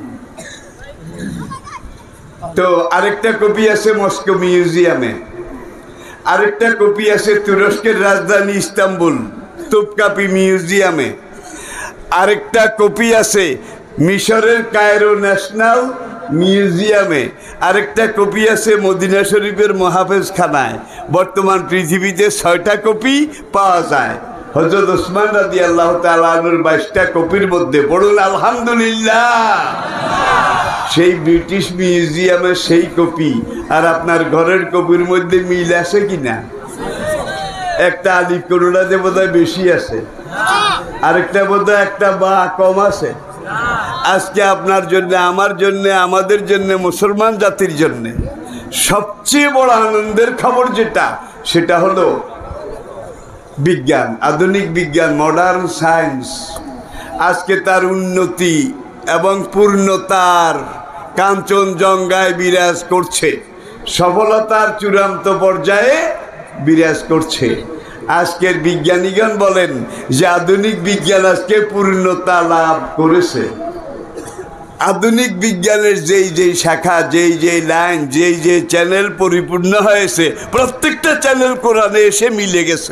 তো আরেকটা কপি আছে মস্কো মিউজিয়ামে, আরেকটা কপি আছে তুরস্কের রাজধানী ইস্তাম্বুল তোপকাপি মিউজিয়ামে, আরেকটা কপি আছে মিশরের কায়রো ন্যাশনাল মিউজিয়ামে, আরেকটা কপি আছে মদিনা শরীফের মুহাফেজখানায়। বর্তমান পৃথিবীতে 6টা কপি পাওয়া যায়। হযরত ওসমান রাদিয়াল্লাহু তাআলা আনহুর 22টা কপির মধ্যে পড়ুন আলহামদুলিল্লাহ, সেই ব্রিটিশ মিউজিয়ামের সেই কপি আর আপনার ঘরের কপির মধ্যে মিল আছে কিনা? একটা আলিফ কোনোটাতে বোধহয় বেশি আছে, আরেকটা বোধহয় একটা বা কম আছে। আজকে আপনার জন্য, আমার জন্য, আমাদের জন্য, মুসলমান জাতির জন্য সবচেয়ে বড় আনন্দের খবর যেটা, সেটা হলো বিজ্ঞান, আধুনিক বিজ্ঞান, মডার্ন সায়েন্স আজকে তার উন্নতি এবং পূর্ণতার কাঞ্চনজঙ্ঘায় বিরাজ করছে, সফলতার চূড়ান্ত পর্যায়ে বিরাজ করছে। আজকের বিজ্ঞানীগণ বলেন যে আধুনিক বিজ্ঞান আজকে পূর্ণতা লাভ করেছে। আধুনিক বিজ্ঞানের যেই যেই শাখা, যেই যেই লাইন, যেই যেই চ্যানেল পরিপূর্ণ হয়েছে, প্রত্যেকটা চ্যানেল কোরআনে এসে মিলে গেছে।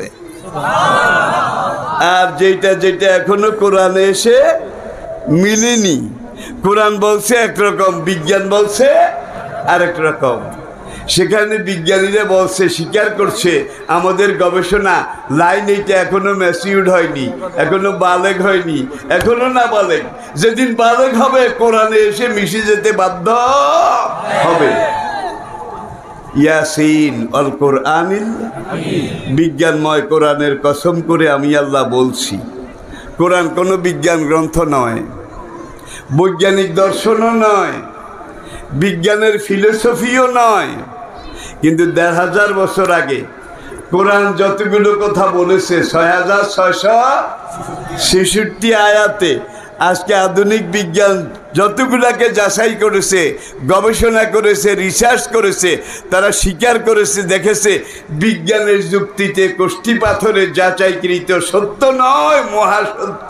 আর যেটা যেটা এখনো কোরআনে এসে মিলেনি, কোরআন বলছে একরকম, বিজ্ঞান বলছে আরেক রকম। সেখানে বিজ্ঞানীরা বলছে, স্বীকার করছে আমাদের গবেষণা লাইন এইটা এখনো ম্যাচিউর্ড হয়নি, এখনো বালেগ হয়নি, এখনো না বালেগ। যেদিন বালেগ হবে কোরআনে এসে মিশে যেতে বাধ্য হবে। ইয়াসিন আল কোরআনিল, বিজ্ঞানময় কোরআনের কসম করে আমি আল্লাহ বলছি, কোরআন কোনো বিজ্ঞান গ্রন্থ নয়, বৈজ্ঞানিক দর্শনও নয়, বিজ্ঞানের ফিলোসফিও নয়। কিন্তু ১,৫০০ বছর আগে কোরআন যতগুলো কথা বলেছে, ৬,৬৬৬ আয়াতে, আজকে আধুনিক বিজ্ঞান যতগুলাকে যাচাই করেছে, গবেষণা করেছে, রিসার্চ করেছে, তারা স্বীকার করেছে, দেখেছে বিজ্ঞানের যুক্তিতে কষ্টি পাথরে যাচাইকৃত সত্য নয়, মহাসত্য।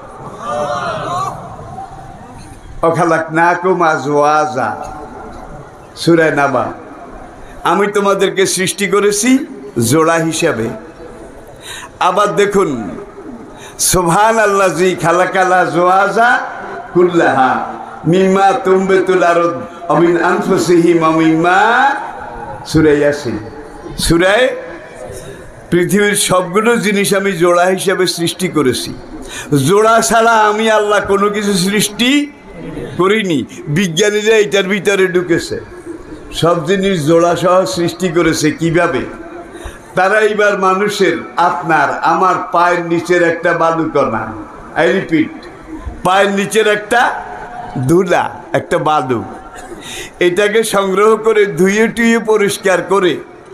অখালাকনাকুম আজওয়াজা, সূরা নাবা, আমি তোমাদেরকে সৃষ্টি করেছি জোড়া হিসাবে। আবার দেখুন, সুবহান আল্লাযী খালাকাল আজওয়াজা কুল্লাহা মিম্মা তুমবিতুল আরদ ওয়া মিন আনফুসিহিম ওয়া মিম্মা, সূরা ইয়াসিন। সূরায় পৃথিবীর সবগুলো জিনিস আমি জোড়া হিসাবে সৃষ্টি করেছি। জোড়া ছাড়া আমি আল্লাহ কোনো কিছু সৃষ্টি করিনি। বিজ্ঞানীরা এটার ভিতরে ঢুকেছে, সব জিনিস জোড়া সহ সৃষ্টি করেছে। কিভাবে? তারা এইবার মানুষের, আপনার আমার পায়ের নিচের একটা বালুকণা, আই রিপিট, পায়ের নিচের একটা ধুলা, একটা বালু, এটাকে সংগ্রহ করে ধুয়ে টুয়ে পরিষ্কার করে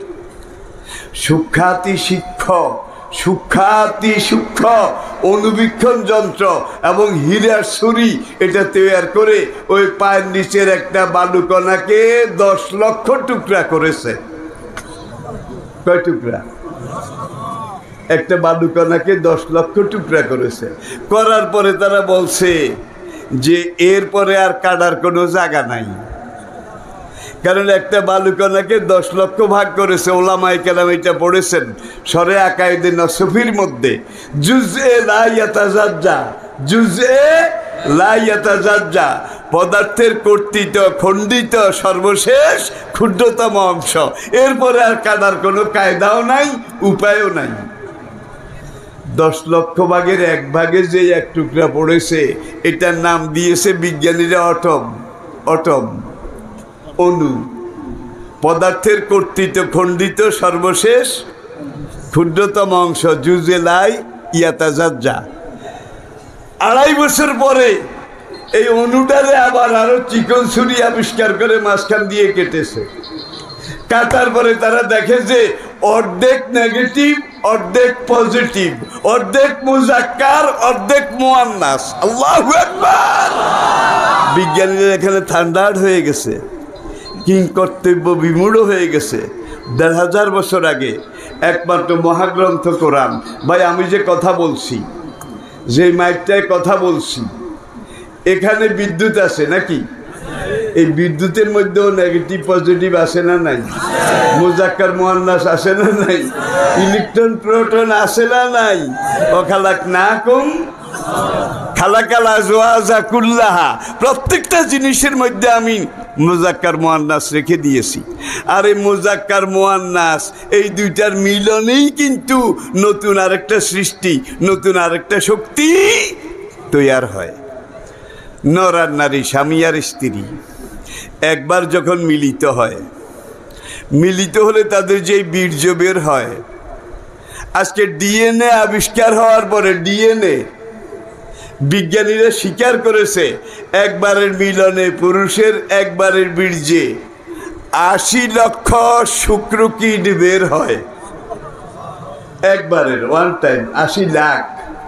সূক্ষ্ম অনুবীক্ষণ যন্ত্র এবং হীরার ছুরি এটা তৈরি করে ওই পায়ের নিচের একটা বালুকণাকে 10 লক্ষ টুকরা করেছে। কয় টুকরা? একটা বালুকণাকে 10 লক্ষ টুকরা করেছে। করার পরে তারা বলছে যে এরপরে আর কাটার কোনো জায়গা নাই, কারণ একটা বালুকণাকে 10 লক্ষ ভাগ করেছে। ওলামায়ে কেরাম এটা পড়েছেন সরে আকায়েদে নসফির মধ্যে, জুজএ লা ইয়াতাজাজ্জা, জুজএ লা ইয়াতাজাজ্জা, পদার্থের কর্তৃত, খণ্ডিত, সর্বশেষ ক্ষুদ্রতম অংশ। এরপরে আর কাটার কোনো কায়দাও নাই, উপায়ও নাই। 10 লক্ষ ভাগের 1 ভাগে যে এক টুকরা পড়েছে, এটার নাম দিয়েছে বিজ্ঞানীরা অটম, অণু। পদার্থের কর্তৃত, খণ্ডিত, সর্বশেষ ক্ষুদ্রতম অংশ, জুজে লাই ইয়াতাজাজ্জা। 2.5 বছর পরে এই অণুটারে আবার আরো চিকন ছুরি আবিষ্কার করে মাঝখান দিয়ে কেটেছে। কাটার পরে তারা দেখে যে অর্ধেক নেগেটিভ, অর্ধেক পজিটিভ, অর্ধেক মুজাক্কার, অর্ধেক মুয়ান্নাস। আল্লাহু আকবার! বিজ্ঞানীরা এখানে থান্ডার্ড হয়ে গেছে, কিং কর্তব্য বিমূঢ় হয়ে গেছে। ১,৫০০ বছর আগে একমাত্র মহাগ্রন্থ কোরআন। ভাই, আমি যে কথা বলছি, যে মাইকটায় কথা বলছি, এখানে বিদ্যুৎ আছে নাকি? এই বিদ্যুতের মধ্যেও নেগেটিভ পজিটিভ আছে না নাই? মুজাক্কার মুয়ান্নাস আছে না নাই? ইলেকট্রন প্রোটন আছে না নাই? ওয়াখালাকনাকুম খালাকাল আজওয়াজা কুল্লাহা, প্রত্যেকটা জিনিসের মধ্যে আমি মুজাক্কার মুয়ান্নাস রেখে দিয়েছি। আর এই মুজাক্কার মুয়ান্নাস এই দুইটার মিলনেই কিন্তু নতুন আরেকটা সৃষ্টি, নতুন আরেকটা শক্তি তৈরি হয়। নর আর নারী, স্বামী আর স্ত্রী একবার যখন মিলিত হয়, মিলিত হলে তাদের যেই বীর্য বের হয়, আজকে ডিএনএ আবিষ্কার হওয়ার পরে ডিএনএ বিজ্ঞানীরা স্বীকার করেছে একবারের মিলনে পুরুষের একবারের বীর্যে ৮০ লক্ষ শুক্রকিট বের হয়। একবারের ওয়ান টাইম ৮০ লাখ।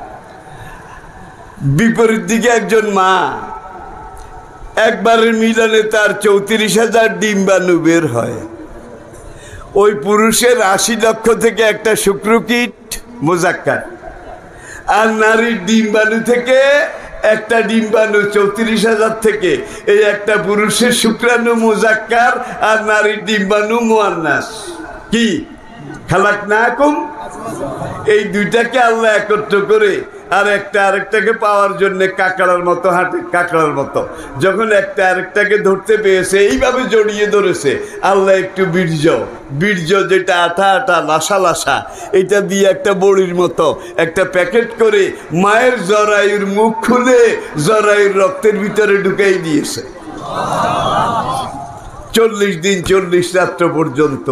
বিপরীত দিকে একজন মা একবারের মিলনে তার ৩৪,০০০ ডিম্বাণু বের হয়। ওই পুরুষের ৮০ লক্ষ থেকে একটা শুক্রকিট মোজাক্কার, আর নারীর ডিম্বাণু থেকে একটা ডিম্বাণু ৩৪,০০০ থেকে এই একটা পুরুষের শুক্রাণু মোজাক্কার আর নারীর ডিম্বাণু মুয়ান্নাস। কি খালাকনাকুম, এই দুইটাকে আল্লাহ একত্র করে আর একটা আরেকটাকে পাওয়ার জন্য কাঁকড়ার মতো হাঁটে, কাঁকড়ার মতো। যখন একটা আরেকটাকে ধরতে পেয়েছে এইভাবে জড়িয়ে ধরেছে আল্লাহ একটু বীর্য যেটা আঠা আঠা লাসা লাসা, এটা দিয়ে একটা বড়ির মতো একটা প্যাকেট করে মায়ের জরায়ুর মুখ খুলে জরায়ুর রক্তের ভিতরে ঢুকাই দিয়েছে। 40 দিন 40 রাত্র পর্যন্ত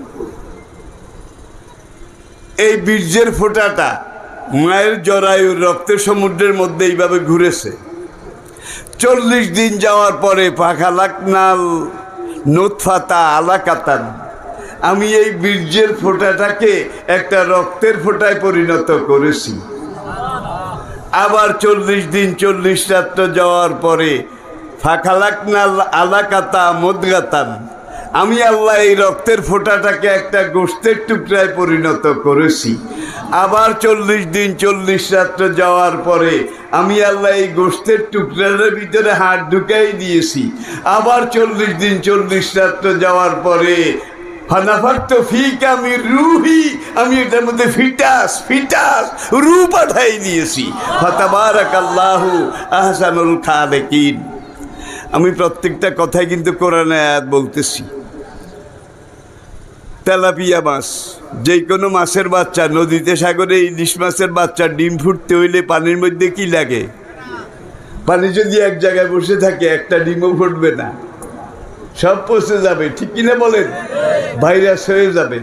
এই বীর্যের ফোঁটাটা মায়ের জরায়ুর রক্তের সমুদ্রের মধ্যে এইভাবে ঘুরেছে। 40 দিন যাওয়ার পরে ফাখালাকনাল নুতফাতা আলাকাতান, আমি এই বীর্যের ফোঁটাটাকে একটা রক্তের ফোঁটায় পরিণত করেছি। আবার 40 দিন 40 রাত্র যাওয়ার পরে ফাখালাকনাল আলাকাতা মুদগাতান, আমি আল্লাহ এই রক্তের ফোঁটাটাকে একটা গোশতের টুকরায় পরিণত করেছি। আবার 40 দিন 40 রাত্র যাওয়ার পরে আমি আল্লাহ এই গোশতের টুকরার ভিতরে হাত ঢুকাই দিয়েছি। আবার 40 দিন 40 রাত্র যাওয়ার পরে ফানাফাক্তু ফীকা মির রূহি, আমি এটার মধ্যে ফিটাস রূহ পাঠাই দিয়েছি। ফাতাবারাকাল্লাহু আহসানুল খালিকিন। আমি প্রত্যেকটা কথাই কিন্তু কোরআনে আয়াত বলতেছি। তেলাপিয়া মাছ, যে কোনো মাছের বাচ্চা, নদীতে সাগরে ইলিশ মাছের বাচ্চা ডিম ফুটতে হইলে পানির মধ্যে কি লাগে? পানি যদি এক জায়গায় বসে থাকে একটা ডিমও ফুটবে না, সব পচে যাবে। ঠিক কিনা বলেন? ভাইরাস হয়ে যাবে।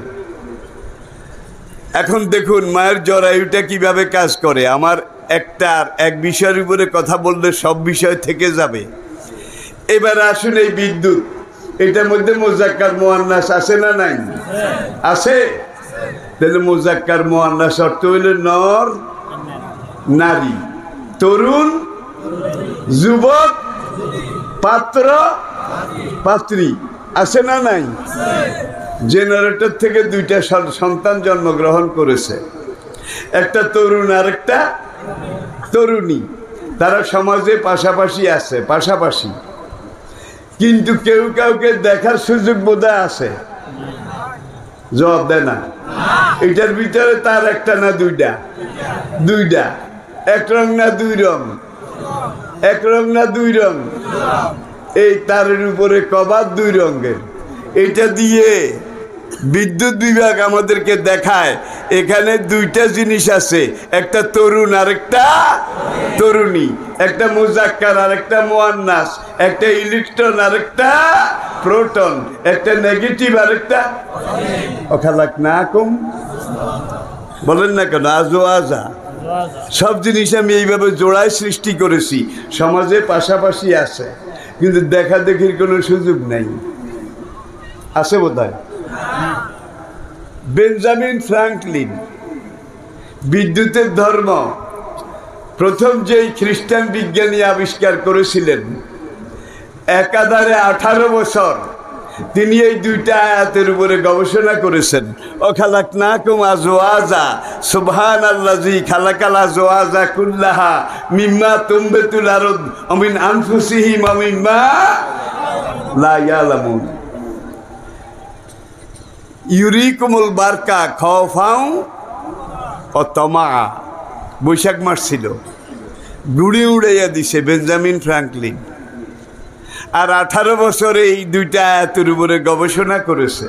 এখন দেখুন মায়ের জরায়ুটা কিভাবে কাজ করে। আমার এক বিষয়ের উপরে কথা বললে সব বিষয় থেকে যাবে। এবার আসুন এই বিদ্যুৎ, এটার মধ্যে মুজাক্কার মুয়ান্নাস আছে না নাই? আছে। তাহলে মুজাক্কার মুয়ান্নাস অর্থ হইল নর নারী, তরুণ যুবক, পাত্র পাত্রী, আছে না নাই? জেনারেটর থেকে 2টা সন্তান জন্মগ্রহণ করেছে, একটা তরুণ আর একটা তরুণী। তারা সমাজে পাশাপাশি আছে, পাশাপাশি, কিন্তু কেউ কাউকে দেখার সুযোগ বোধহয় আছে? জবাব দেয় না। এটার ভিতরে তার একটা না দুইটা, এক রং না দুই রং, এক রং না দুই রং, এই তারের উপরে কভার 2 রঙের। এটা দিয়ে বিদ্যুৎ বিভাগ আমাদেরকে দেখায় এখানে 2টা জিনিস আছে, একটা তরুণ আর একটা তরুণী, একটা মুজাক্কার আর একটা মুয়ান্নাস, একটা ইলেকট্রন আর একটা প্রোটন, একটা নেগেটিভ আর একটা খালাকনাকুম। বলেন না কেন? আজওয়াজা। সব জিনিস আমি এইভাবে জোড়ায় সৃষ্টি করেছি। সমাজে পাশাপাশি আছে, কিন্তু দেখা দেখির কোনো সুযোগ নেই। আছে বোধহয়? বেঞ্জামিন ফ্রাঙ্কলিন, বিদ্যুতের ধর্ম প্রথম যেই খ্রিস্টান বিজ্ঞানী আবিষ্কার করেছিলেন, একাধারে 18 বছর তিনি এই 2টা আয়াতের উপরে গবেষণা করেছেন। ও খালাকনাকুম আজওয়াজা, সুবহানাল্লাযী খালাকাল আজওয়াজা কুল্লাহা মিম্মা তুমবিতুল আরদ ওয়া মিন আনফুসিহিম ওয়া মিম্মা লা ইয়ালামুন ইউরিকুমুল বারকা খাওফাও ও তমা। বৈশাখ মাস ছিল, গুড়ি উড়াইয়া দিছে বেঞ্জামিন ফ্রাঙ্কলিন। আর 18 বছরে এই 2টা আয়াতের উপরে গবেষণা করেছে।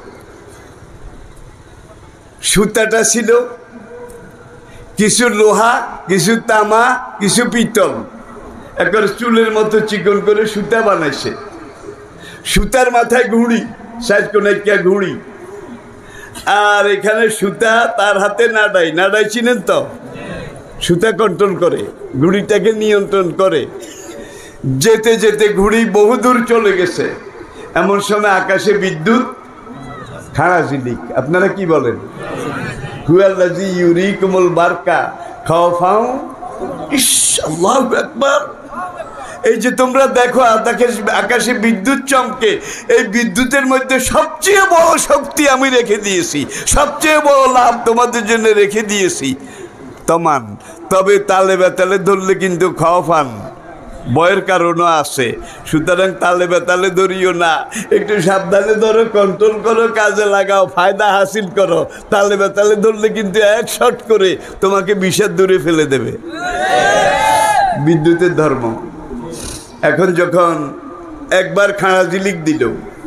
সুতাটা ছিল কিছু লোহা, কিছু তামা, কিছু পিতল, একবার চুলের মতো চিকন করে সুতা বানাইছে। সুতার মাথায় ঘুড়ি, সাইজ কোন একটা ঘুড়ি, আর এখানে সুতা তার হাতে নাড়াই চিনেন তো, সুতা কন্ট্রোল করে, ঘুড়িটাকে নিয়ন্ত্রণ করে। যেতে যেতে ঘুড়ি বহুদূর চলে গেছে, এমন সময় আকাশে বিদ্যুৎ খাড়াঝিলিক। আপনারা কি বলেন? হুয়াল্লাযী ইউরিকুমুল বারকা খাওফাও। ইস, আল্লাহু আকবার। এই যে তোমরা দেখো আকাশে বিদ্যুৎ চমকে, এই বিদ্যুতের মধ্যে সবচেয়ে বড় শক্তি আমি রেখে দিয়েছি, সবচেয়ে বড় লাভ তোমাদের জন্য রেখে দিয়েছি। তমান, তবে তালে বেতালে ধরলে কিন্তু খাওয়াফান, ভয়ের কারণও আছে। সুতরাং তালে বেতালে ধরিও না, একটু সাবধানে ধরো, কন্ট্রোল করো, কাজে লাগাও, ফায়দা হাসিল করো। তালে বেতালে ধরলে কিন্তু এক শট করে তোমাকে বিষের দূরে ফেলে দেবে। বিদ্যুতের ধর্ম। এখন যখন একবার খাড়াঝিলিক দিল,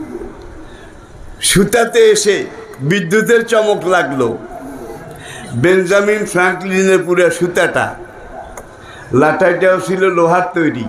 সুতাতে এসে বিদ্যুতের চমক লাগলো। বেঞ্জামিন ফ্রাঙ্কলিনের পুরো সুতাটা, লাটাইটাও ছিল লোহার তৈরি,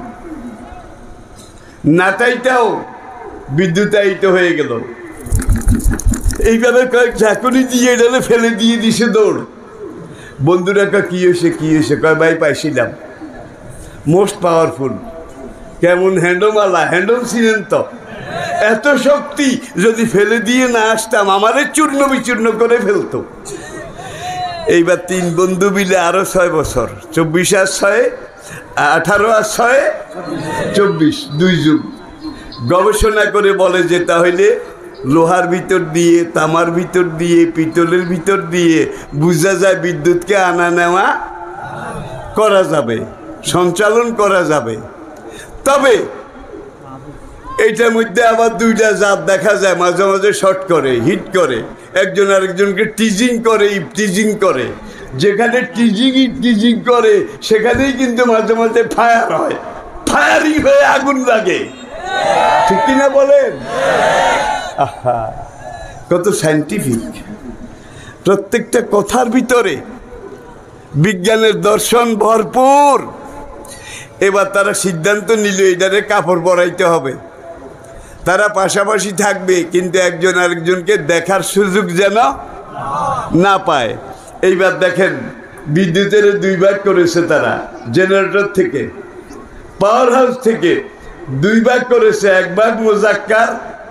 নাটাইটাও বিদ্যুতায়িত হয়ে গেল। এইভাবে কয়েক ঝাঁকুনি দিয়ে এটালে ফেলে দিয়ে দিছে দৌড়। বন্ধুরা কয় কি হয়েছে? কয় ভাই পাইছিলাম, মোস্ট পাওয়ারফুল। কেমন হ্যান্ডমালা, হ্যান্ডম ছিলেন তো, এত শক্তি, যদি ফেলে দিয়ে না আসতাম আমারে চূর্ণ বিচূর্ণ করে ফেলতো। এইবার 3 বন্ধু মিলে আরো 6 বছর, 24 আর 6, 18 আর 6, 24, 2 যুগ গবেষণা করে বলে যে তাহলে লোহার ভিতর দিয়ে, তামার ভিতর দিয়ে, পিতলের ভিতর দিয়ে বোঝা যায় বিদ্যুৎকে আনা নেওয়া করা যাবে, সঞ্চালন করা যাবে। তবে এইটার মধ্যে আবার 2টা জাত দেখা যায়, মাঝে মাঝে শর্ট করে, হিট করে, একজন আরেকজনকে টিজিং করে। যেখানে টিজিং করে সেখানেই কিন্তু মাঝে মাঝে ফায়ার হয়, ফায়ারিং হয়ে আগুন লাগে। ঠিক কিনা বলেন? আহা, কত সায়েন্টিফিক! প্রত্যেকটা কথার ভিতরে বিজ্ঞানের দর্শন ভরপুর। এবার তারা সিদ্ধান্ত নিল এটারে কাপড় পরাইতে হবে। তারা পাশাপাশি থাকবে, কিন্তু একজন আরেকজনকে দেখার সুযোগ যেন না পায়। এইবার দেখেন বিদ্যুতের 2 ভাগ করেছে তারা, জেনারেটর থেকে, পাওয়ার হাউস থেকে 2 ভাগ করেছে। 1 ভাগ মুজাক্কার,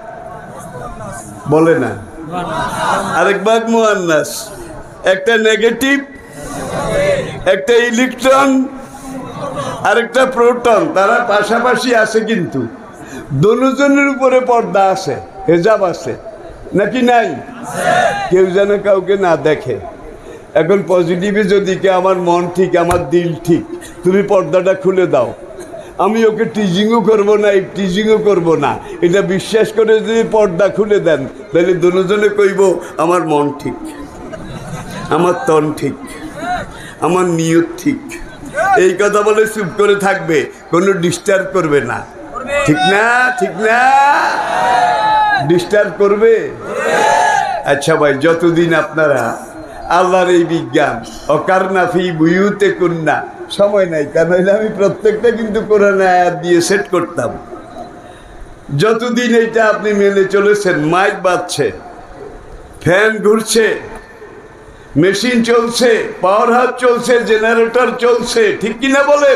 বলে না, আরেক ভাগ মুআন্নাস। একটা নেগেটিভ, একটা ইলেকট্রন, আরেকটা প্রোটন। তারা পাশাপাশি আছে, কিন্তু দুজনের উপরে পর্দা আছে, হেজাব আছে নাকি নাই? কেউ যেন কাউকে না দেখে। এখন পজিটিভে যদি কে আমার মন ঠিক, আমার দিল ঠিক, তুমি পর্দাটা খুলে দাও, আমি ওকে টিজিংও করবো না, টিজিংও করবো না, এটা বিশ্বাস করে যদি পর্দা খুলে দেন, তাহলে দুজনে কইব আমার মন ঠিক, আমার তন ঠিক, আমার নিয়ত ঠিক। এই কথা বলে চুপ করে থাকবে, কোনো ডিস্টার্ব করবে না। ঠিক না? ঠিক না? ডিস্টার্ব করবে? আচ্ছা ভাই, যতদিন আপনারা আল্লাহর এই বিজ্ঞান অকারনা ফি বুয়ুতে কুন্না, সময় নাই, কারণ হইলে আমি প্রত্যেকটা কিন্তু কোরআনে আয়াত দিয়ে সেট করতাম। যতদিন এইটা আপনি মেনে চলেছেন, মাইক বাজছে, ফ্যান ঘুরছে, মেশিন চলছে, পাওয়ার হাউস চলছে, জেনারেটর চলছে, ঠিক কিনা বলেন?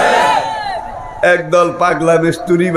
একদল পাগলা মেস্তুরি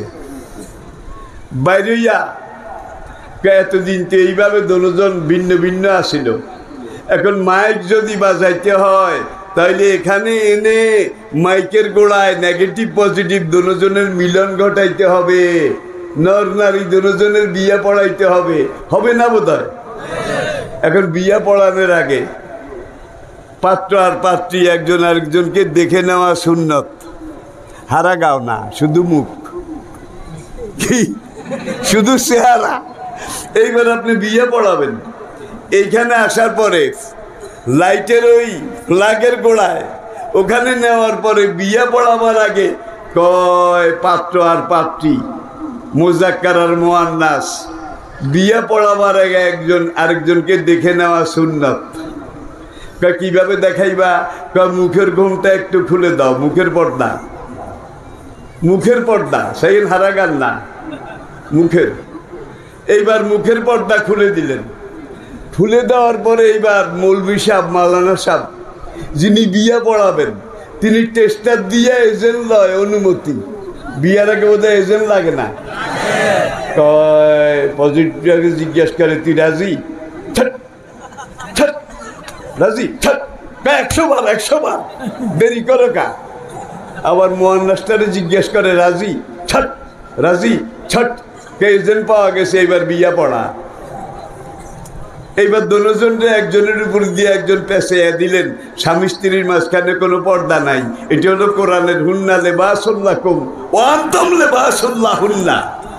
বাইরিয়া এতদিন তো এইভাবে দুজন ভিন্ন ভিন্ন আসিল। এখন মাইক যদি বাজাইতে হয়, তাইলে এখানে এনে মাইকের গোড়ায় নেগেটিভ পজিটিভ দুজনের মিলন ঘটাইতে হবে, নর নারী দুজনের বিয়ে পড়াইতে হবে, হবে না বোধহয়? এখন বিয়ে পড়ানোর আগে পাত্র আর পাত্রী একজন আরেকজনকে দেখে নেওয়া সুন্নত। হারা গাও না, শুধু মুখ, কি শুধু চেহারা। এইবার আপনি বিয়ে পড়াবেন, এইখানে আসার পরে লাইটের ওই প্লাগের গোড়ায় ওখানে নেওয়ার পরে বিয়ে পড়াবার আগে কয় পাত্র আর পাত্রী, মুজাক্কার আর মুআন্নাস, বিয়ে পড়াবার আগে একজন আরেকজনকে দেখে নেওয়া সুন্নত। কিভাবে দেখাইবা? মুখের ঘুমটা একটু খুলে দাও, মুখের পর্দা, মুখের পর্দা, সেই হারা গান না, মুখের। এইবার মুখের পর্দা খুলে দিলেন, ফুলে দেওয়ার পরে এইবার মৌলভী সাহেব, মাওলানা সাহেব যিনি বিয়া পড়াবেন, তিনি টেস্টার দিয়ে এজেন্ট লয় অনুমতি। বিয়ার আগে বোধহয় এজেন্ট লাগে না, পজিটিভকে জিজ্ঞেস করে তুই রাজি? রাজি 100 বার 100 বার, দেরি করো কা? আবার মোহান্নাস্টারে জিজ্ঞেস করে রাজি? রাজি ছট, কে এজেন্ট পাওয়া গেছে, এইবার বিয়া পড়া। এইবার দুজনরে একজনের উপর দিয়ে একজন পেঁচাইয়া দিলেন। স্বামী স্ত্রীর মাঝখানে কোনো পর্দা নাই। এটি হলো কোরআনের হুন্না লিবাসুল লাকুম ওয়া আনতুম লিবাসুল লাহুন্না।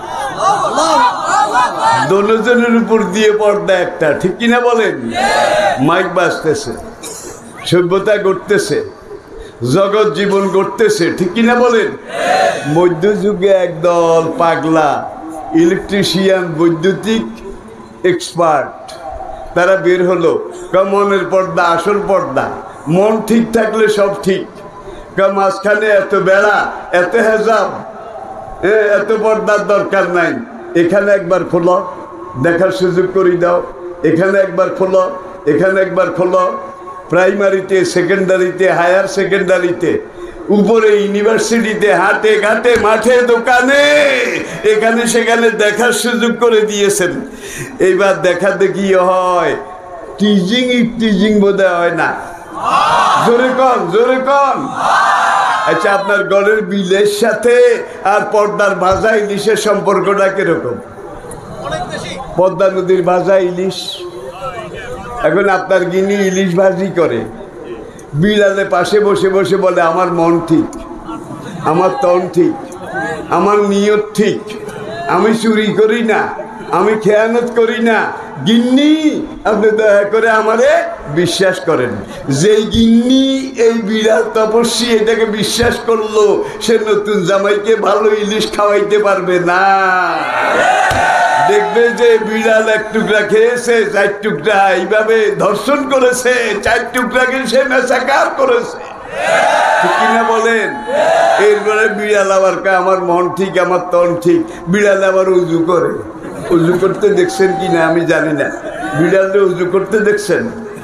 দুজনের উপর দিয়ে পর্দা একটা, ঠিক কিনা বলেন? মাইক বাজতেছে, সভ্যতা গড়তেছে, জগৎ জীবন গড়তেছে, ঠিক কিনা বলেন? মধ্যযুগে একদল পাগলা ইলেকট্রিশিয়ান, বৈদ্যুতিক এক্সপার্ট, তারা বের হলো। মনের পর্দা আসল পর্দা, মন ঠিক থাকলে সব ঠিক। মাঝখানে এত বেড়া, এত হেজাব, এত পর্দার দরকার নাই। এখানে একবার খোলো, দেখার সুযোগ করে দাও। এখানে একবার খোলো, এখানে একবার খোলো। প্রাইমারিতে, সেকেন্ডারিতে, হায়ার সেকেন্ডারিতে, উপরে ইউনিভার্সিটিতে, হাটে ঘাটে, মাঠে দোকানে, এখানে সেখানে দেখার সুযোগ করে দিয়েছেন। এইবার দেখা দেখি হয়, টিজিং টিজিং বোধহয় হয় না। জোরে কন, জোরে কন। আচ্ছা, আপনার ঘরের বিলের সাথে আর পদ্মার ভাজা ইলিশের সম্পর্কটা কিরকম? পদ্মা নদীর ভাজা ইলিশ। এখন আপনার গিনি ইলিশ ভাজি করে, বিড়ালে পাশে বসে বসে বলে আমার মন ঠিক, আমার তন ঠিক, আমার নিয়ত ঠিক, আমি চুরি করি না, আমি খেয়ানত করি না। গিন্নি, আপনি দয়া করে আমারে বিশ্বাস করেন। যেই গিন্নি এই বিড়াল তপস্বী এটাকে বিশ্বাস করলো, সে নতুন জামাইকে ভালো ইলিশ খাওয়াইতে পারবে না। দেখবে যে বিড়াল 1 টুকরা খেয়েছে, 4 টুকরা এইভাবে ধর্ষণ করেছে, 4 টুকরাকে সে মেসাকার করেছে, ঠিক কিনা বলেন? এরপরে বিড়াল আবার আমার মন ঠিক, আমার তন ঠিক। বিড়াল আবার উজু করে। উজু করতে দেখছেন কিনা আমি জানি না, বিড়ালকে উজু করতে দেখছেন?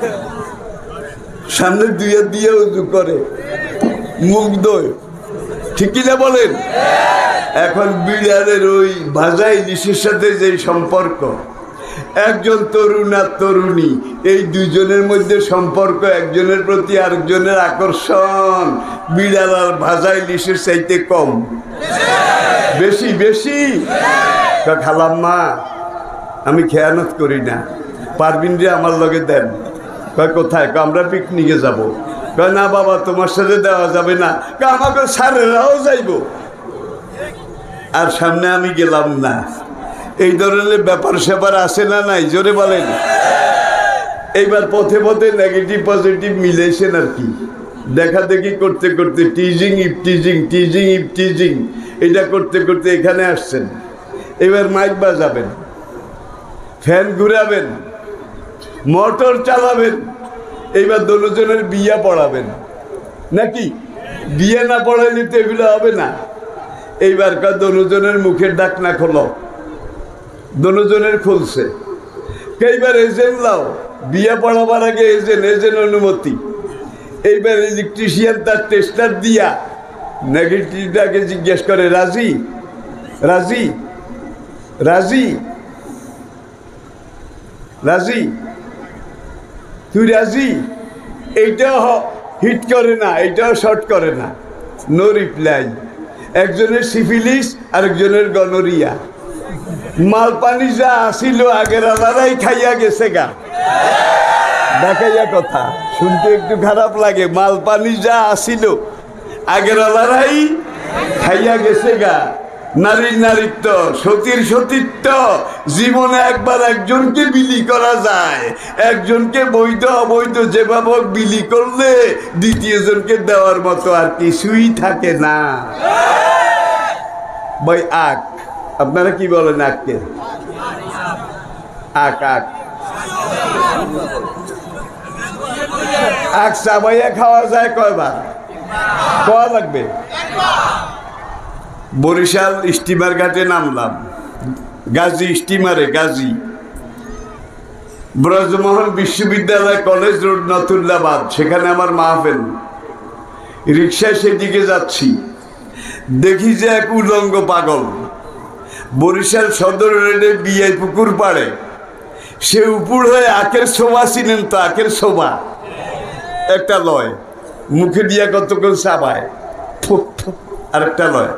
সামনে দুইয়া দিয়ে উজু করে, মুখ দোয়, ঠিক কিনা বলেন? এখন বিড়ালের ওই ভাজা ইলিশের সাথে যে সম্পর্ক, একজন তরুণ আর তরুণী, এই দুজনের মধ্যে সম্পর্ক, একজনের প্রতি আরেকজনের আকর্ষণ বিড়াল আর ভাজা ইলিশের চাইতে কম, বেশি বেশি। খালাম্মা, আমি খেয়ানত করি না, পারবিন রে আমার লগে দেন। কোথায়? আমরা পিকনিকে যাব। না বাবা, তোমার সাথে দেওয়া যাবে না, আমাকে স্যারেরাও যাইব। আর সামনে আমি গেলাম না। এই ধরনের ব্যাপার স্যাপার আছে না নাই? জোরে বলেন। এইবার পথে পথে নেগেটিভ পজিটিভ মিলেছেন আর কি, দেখা দেখি করতে করতে টিজিং ইফটিজিং, টিজিং ইফটিজিং, এটা করতে করতে এখানে আসছেন। এবার মাইক বাজাবেন, ফ্যান ঘুরাবেন, মোটর চালাবেন। এইবার দুজনের বিয়া পড়াবেন নাকি? বিয়ে না পড়াইলে তো এগুলো হবে না। এইবার দুজনের মুখের ডাকনা খোলো, দুজনের খুলছে। এইবার এজেন্ট লাও, বিয়ে পড়াবার আগে এজেন্ট অনুমতি। এইবার ইলেকট্রিশিয়ান তার টেস্টার দিয়া নেগেটিভটাকে জিজ্ঞেস করে রাজি? রাজি? রাজি? রাজি? তুই রাজি? এইটাও হিট করে না, এইটাও শর্ট করে না, নো রিপ্লাই। একজনের সিফিলিস, আরেকজনের গনোরিয়া। মাল পানি যা আসিল আগের আলাদাই খাইয়া গেছে গা। দেখাইয়া কথা শুনতে একটু খারাপ লাগে। মাল পানি যা আসিল আগের আলাদাই খাইয়া গেছে গা। নারীর নারীত্ব, সতীর সতীত্ব। জীবনে একবার একজনকে বিলি করা যায়, একজনকে বৈধ অবৈধ যেভাবে বিলি করলে দ্বিতীয় জনকে দেওয়ার মতো আর কিছুই থাকে না। ভাই আক, আপনারা কি বলেন আককে? আক আক আক চাবাইয়া খাওয়া যায় কয়বার? কয়া লাগবে? বরিশাল স্টিমার ঘাটে নামলাম, গাজী স্টিমারে, গাজী ব্রজমোহন বিশ্ববিদ্যালয় কলেজ রোড নতুল্লাবাদ, সেখানে আমার মাহফিল। রিক্সায় সেদিকে যাচ্ছি, দেখি যে এক উলঙ্গ পাগল বরিশাল সদর রোডে বিআই পুকুর পাড়ে, সে উপর হয়ে আখের শোভা, ছিলেন তো আখের শোভা একটা লয়, মুখে দিয়া কতক্ষণ চাবায়, আর একটা লয়,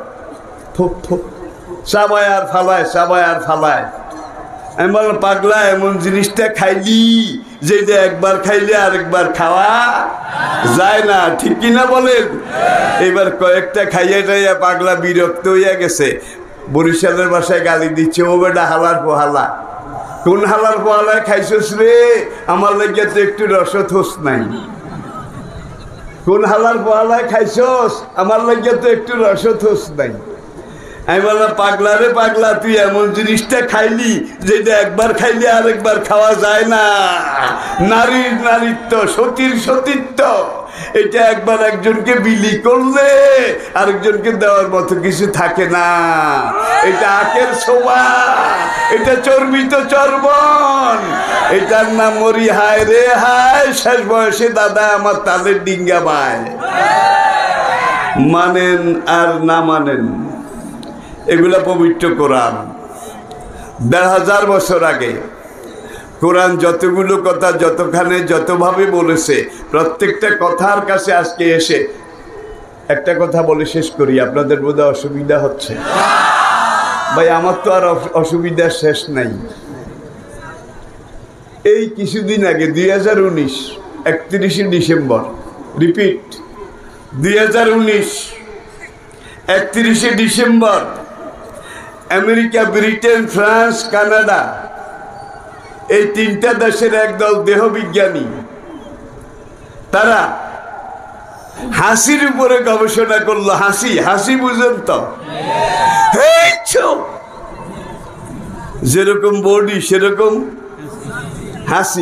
চাবায় আর ফালায়, চাবায় আর ফালায়। আমি বললাম, পাগলা এমন জিনিসটা খাইলি যেটা একবার খাইলে আরেকবার খাওয়া যায় না, ঠিক কিনা বলেন? এবার কয়েকটা খাইয়া টাইয়া পাগলা বিরক্ত হইয়া গেছে, বরিশালের বাসায় গালি দিচ্ছে, ও বেটা হালার পোহালা, কোন হালার পোহালায় খাইছস রে? আমার লাগিয়া তো একটু রসদ হোস নাই। কোন হালার পোহালায় খাইছস? আমার লাগিয়া তো একটু রসদ হোস নাই। আমি বললাম, পাগলা রে পাগলা, তুই এমন জিনিসটা খাইলি যেটা একবার খাইলে আরেকবার খাওয়া যায় না। নারীর নারীত্ব, সতীর সতীত্ব, এটা একবার একজনকে বিলি করলে আরেকজনকে দেওয়ার মতো কিছু থাকে না। এটা আখের শোভা, এটা চর্বিত চর্বণ, এটার নাম মরি হায় রে হায়, শেষ বয়সে দাদা আমার তাদের ডিঙ্গা পায়। মানেন আর না মানেন, এগুলা পবিত্র কোরআন। ১,৫০০ বছর আগে কোরআন যতগুলো কথা যতখানে যতভাবে বলেছে, প্রত্যেকটা কথার কাছে আজকে এসে একটা কথা বলে শেষ করি, আপনাদের বোধহয় অসুবিধা হচ্ছে। ভাই আমার তো আর অসুবিধার শেষ নাই। এই কিছুদিন আগে ২০১৯ ৩১শে ডিসেম্বর, রিপিট ২০১৯ ৩১শে December, America, Britain, France, Canada, এই ৩টা দেশের একদল দেহবিজ্ঞানী তারা হাসির উপরে গবেষণা করলো। হাসি, হাসি বুঝেন তো, যেরকম বডি সেরকম হাসি।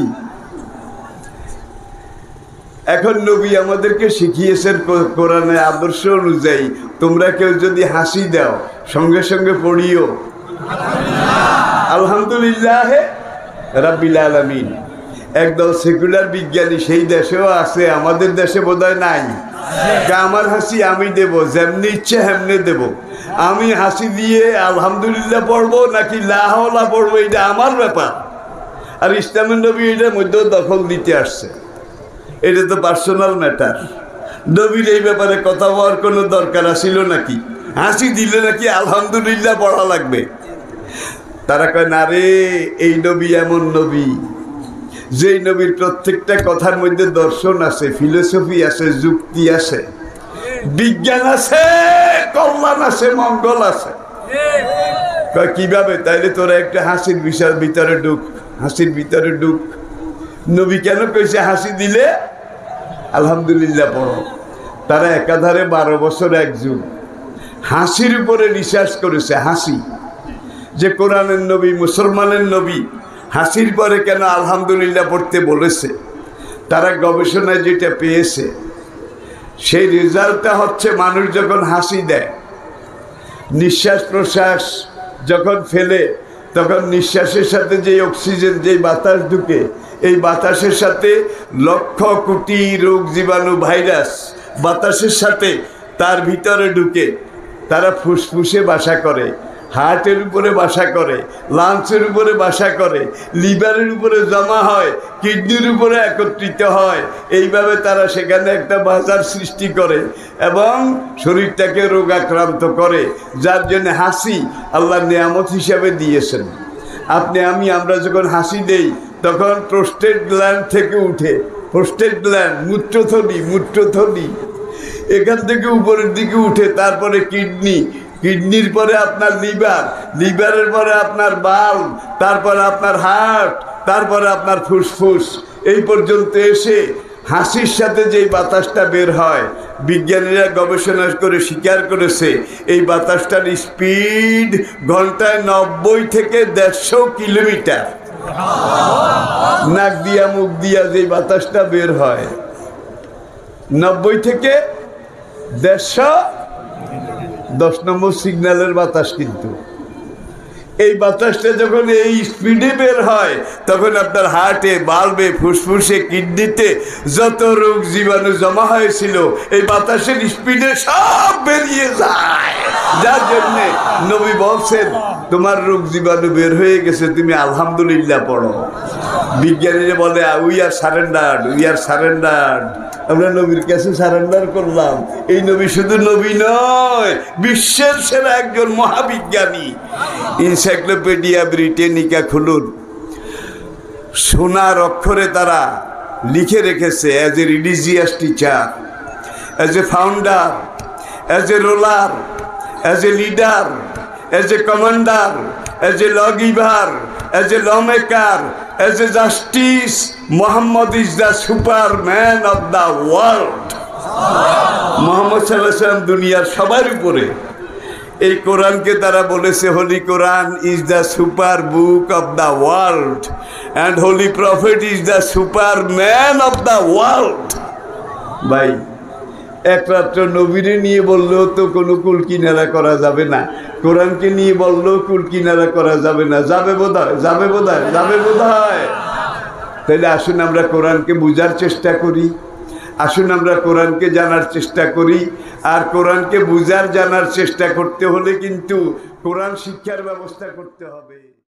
এখন নবী আমাদেরকে শিখিয়েছেন কোরআনের আদর্শ অনুযায়ী, তোমরা কেউ যদি হাসি দাও সঙ্গে সঙ্গে পড়িও আলহামদুলিল্লাহ রাব্বিল আলামিন। একদল সেকুলার বিজ্ঞানী সেই দেশেও আছে, আমাদের দেশে বোধহয় নাই। আমার হাসি আমি দেব, যেমনি ইচ্ছে হেমনে দেব। আমি হাসি দিয়ে আলহামদুলিল্লাহ পড়বো নাকি লা হাওলা পড়বো, এটা আমার ব্যাপার। আর ইসলামের নবী এটার মধ্যেও দখল দিতে আসছে, এটা তো পার্সোনাল ম্যাটার। নবীর এই ব্যাপারে কথা বলার কোনো দরকার ছিল নাকি? হাসি দিলে নাকি আলহামদুলিল্লাহ পড়া লাগবে? তারা কয়, না রে, এই নবী এমন নবী যেই নবীর প্রত্যেকটা কথার মধ্যে দর্শন আছে, ফিলোসফি আছে, যুক্তি আছে, বিজ্ঞান আছে, কল্যাণ আছে, মঙ্গল আছে। কয় কিভাবে? তাইলে তোরা একটা হাসির বিষয়ের ভিতরে ঢুক, হাসির ভিতরে ঢুক। নবী কেন কইছে হাসি দিলে আলহামদুলিল্লাহ পড়ো? তারা একাধারে 12 বছর একজন হাসির উপরে রিসার্চ করেছে। হাসি যে কোরআনের নবী, মুসলমানের নবী, হাসির পরে কেন আলহামদুলিল্লাহ পড়তে বলেছে, তারা গবেষণায় যেটা পেয়েছে সেই রেজাল্টটা হচ্ছে, মানুষ যখন হাসি দেয়, নিঃশ্বাস প্রশ্বাস যখন ফেলে, তখন নিঃশ্বাসের সাথে যে অক্সিজেন, যে বাতাস ঢুকে, এই বাতাসের সাথে লক্ষ কোটি রোগ জীবাণু ভাইরাস বাতাসের সাথে তার ভিতরে ঢুকে, তারা ফুসফুসে বাসা করে, হার্টের উপরে বাসা করে, লাংসের উপরে বাসা করে, লিভারের উপরে জমা হয়, কিডনির উপরে একত্রিত হয়। এইভাবে তারা সেখানে একটা বাজার সৃষ্টি করে এবং শরীরটাকে রোগাক্রান্ত করে, যার জন্য হাসি আল্লাহ নিয়ামত হিসাবে দিয়েছেন। আমরা যখন হাসি দেই তখন প্রোস্টেট গ্ল্যান্ড থেকে উঠে, প্রোস্টেট গ্ল্যান্ড মূত্রথলি এখান থেকে উপরের দিকে উঠে, তারপরে কিডনির পরে আপনার লিভারের পরে আপনার বাল্ব, তারপরে আপনার হার্ট, তারপরে আপনার ফুসফুস, এই পর্যন্ত এসে হাসির সাথে যেই বাতাসটা বের হয়, বিজ্ঞানীরা গবেষণা করে স্বীকার করেছে এই বাতাসটার স্পিড ঘন্টায় 90 থেকে 150 কিলোমিটার। নাক দিয়া মুখ দিয়া যেই বাতাসটা বের হয় 90 থেকে 150, 10 নম্বর সিগন্যালের বাতাস। কিন্তু এই বাতাসটা যখন এই স্পিডে বের হয় তখন আপনার হার্টে, বাল্বে, ফুসফুসে, কিডনিতে যত রোগ জীবাণু জমা হয়েছিল এই বাতাসের স্পিডে সব বেরিয়ে যায়। যার জন্যে নবী বলছেন তোমার রোগ জীবাণু বের হয়ে গেছে, তুমি আলহামদুলিল্লাহ পড়ো। বিজ্ঞানীরা বলে we are surrendered, we are surrendered. আমরা নবীর কাছে সারেন্ডার করলাম। এই নবী শুধু নবী নয়, বিশ্বের সেরা একজন মহাবিজ্ঞানী। এনসাইক্লোপিডিয়া ব্রিটানিকা খুলুন, সোনার অক্ষরে তারা লিখে রেখেছে as a religious teacher, as a founder, as a ruler, as a leader, as a commander, as a law giver, as a law maker, as a justice, Muhammad is the superman of the world. Muhammad সাল্লাল্লাহু আলাইহি ওয়াসাল্লাম দুনিয়ার সবার উপরে। এই কোরআনকে তারা বলেছে holy Quran is the super book of the world and holy prophet is the superman of the world. ভাই, একমাত্র নবীরে নিয়ে বললেও তো কোনো কুল কিনারা করা যাবে না, কোরআনকে নিয়ে বললেও কুল কিনারা করা যাবে না। যাবে বোধহয়, যাবে বোধহয়, যাবে বোধহয়। তাহলে আসুন আমরা কোরআনকে বোঝার চেষ্টা করি, আসুন আমরা কোরআনকে জানার চেষ্টা করি। আর কোরআনকে বুঝার জানার চেষ্টা করতে হলে কিন্তু কোরআন শিক্ষার ব্যবস্থা করতে হবে।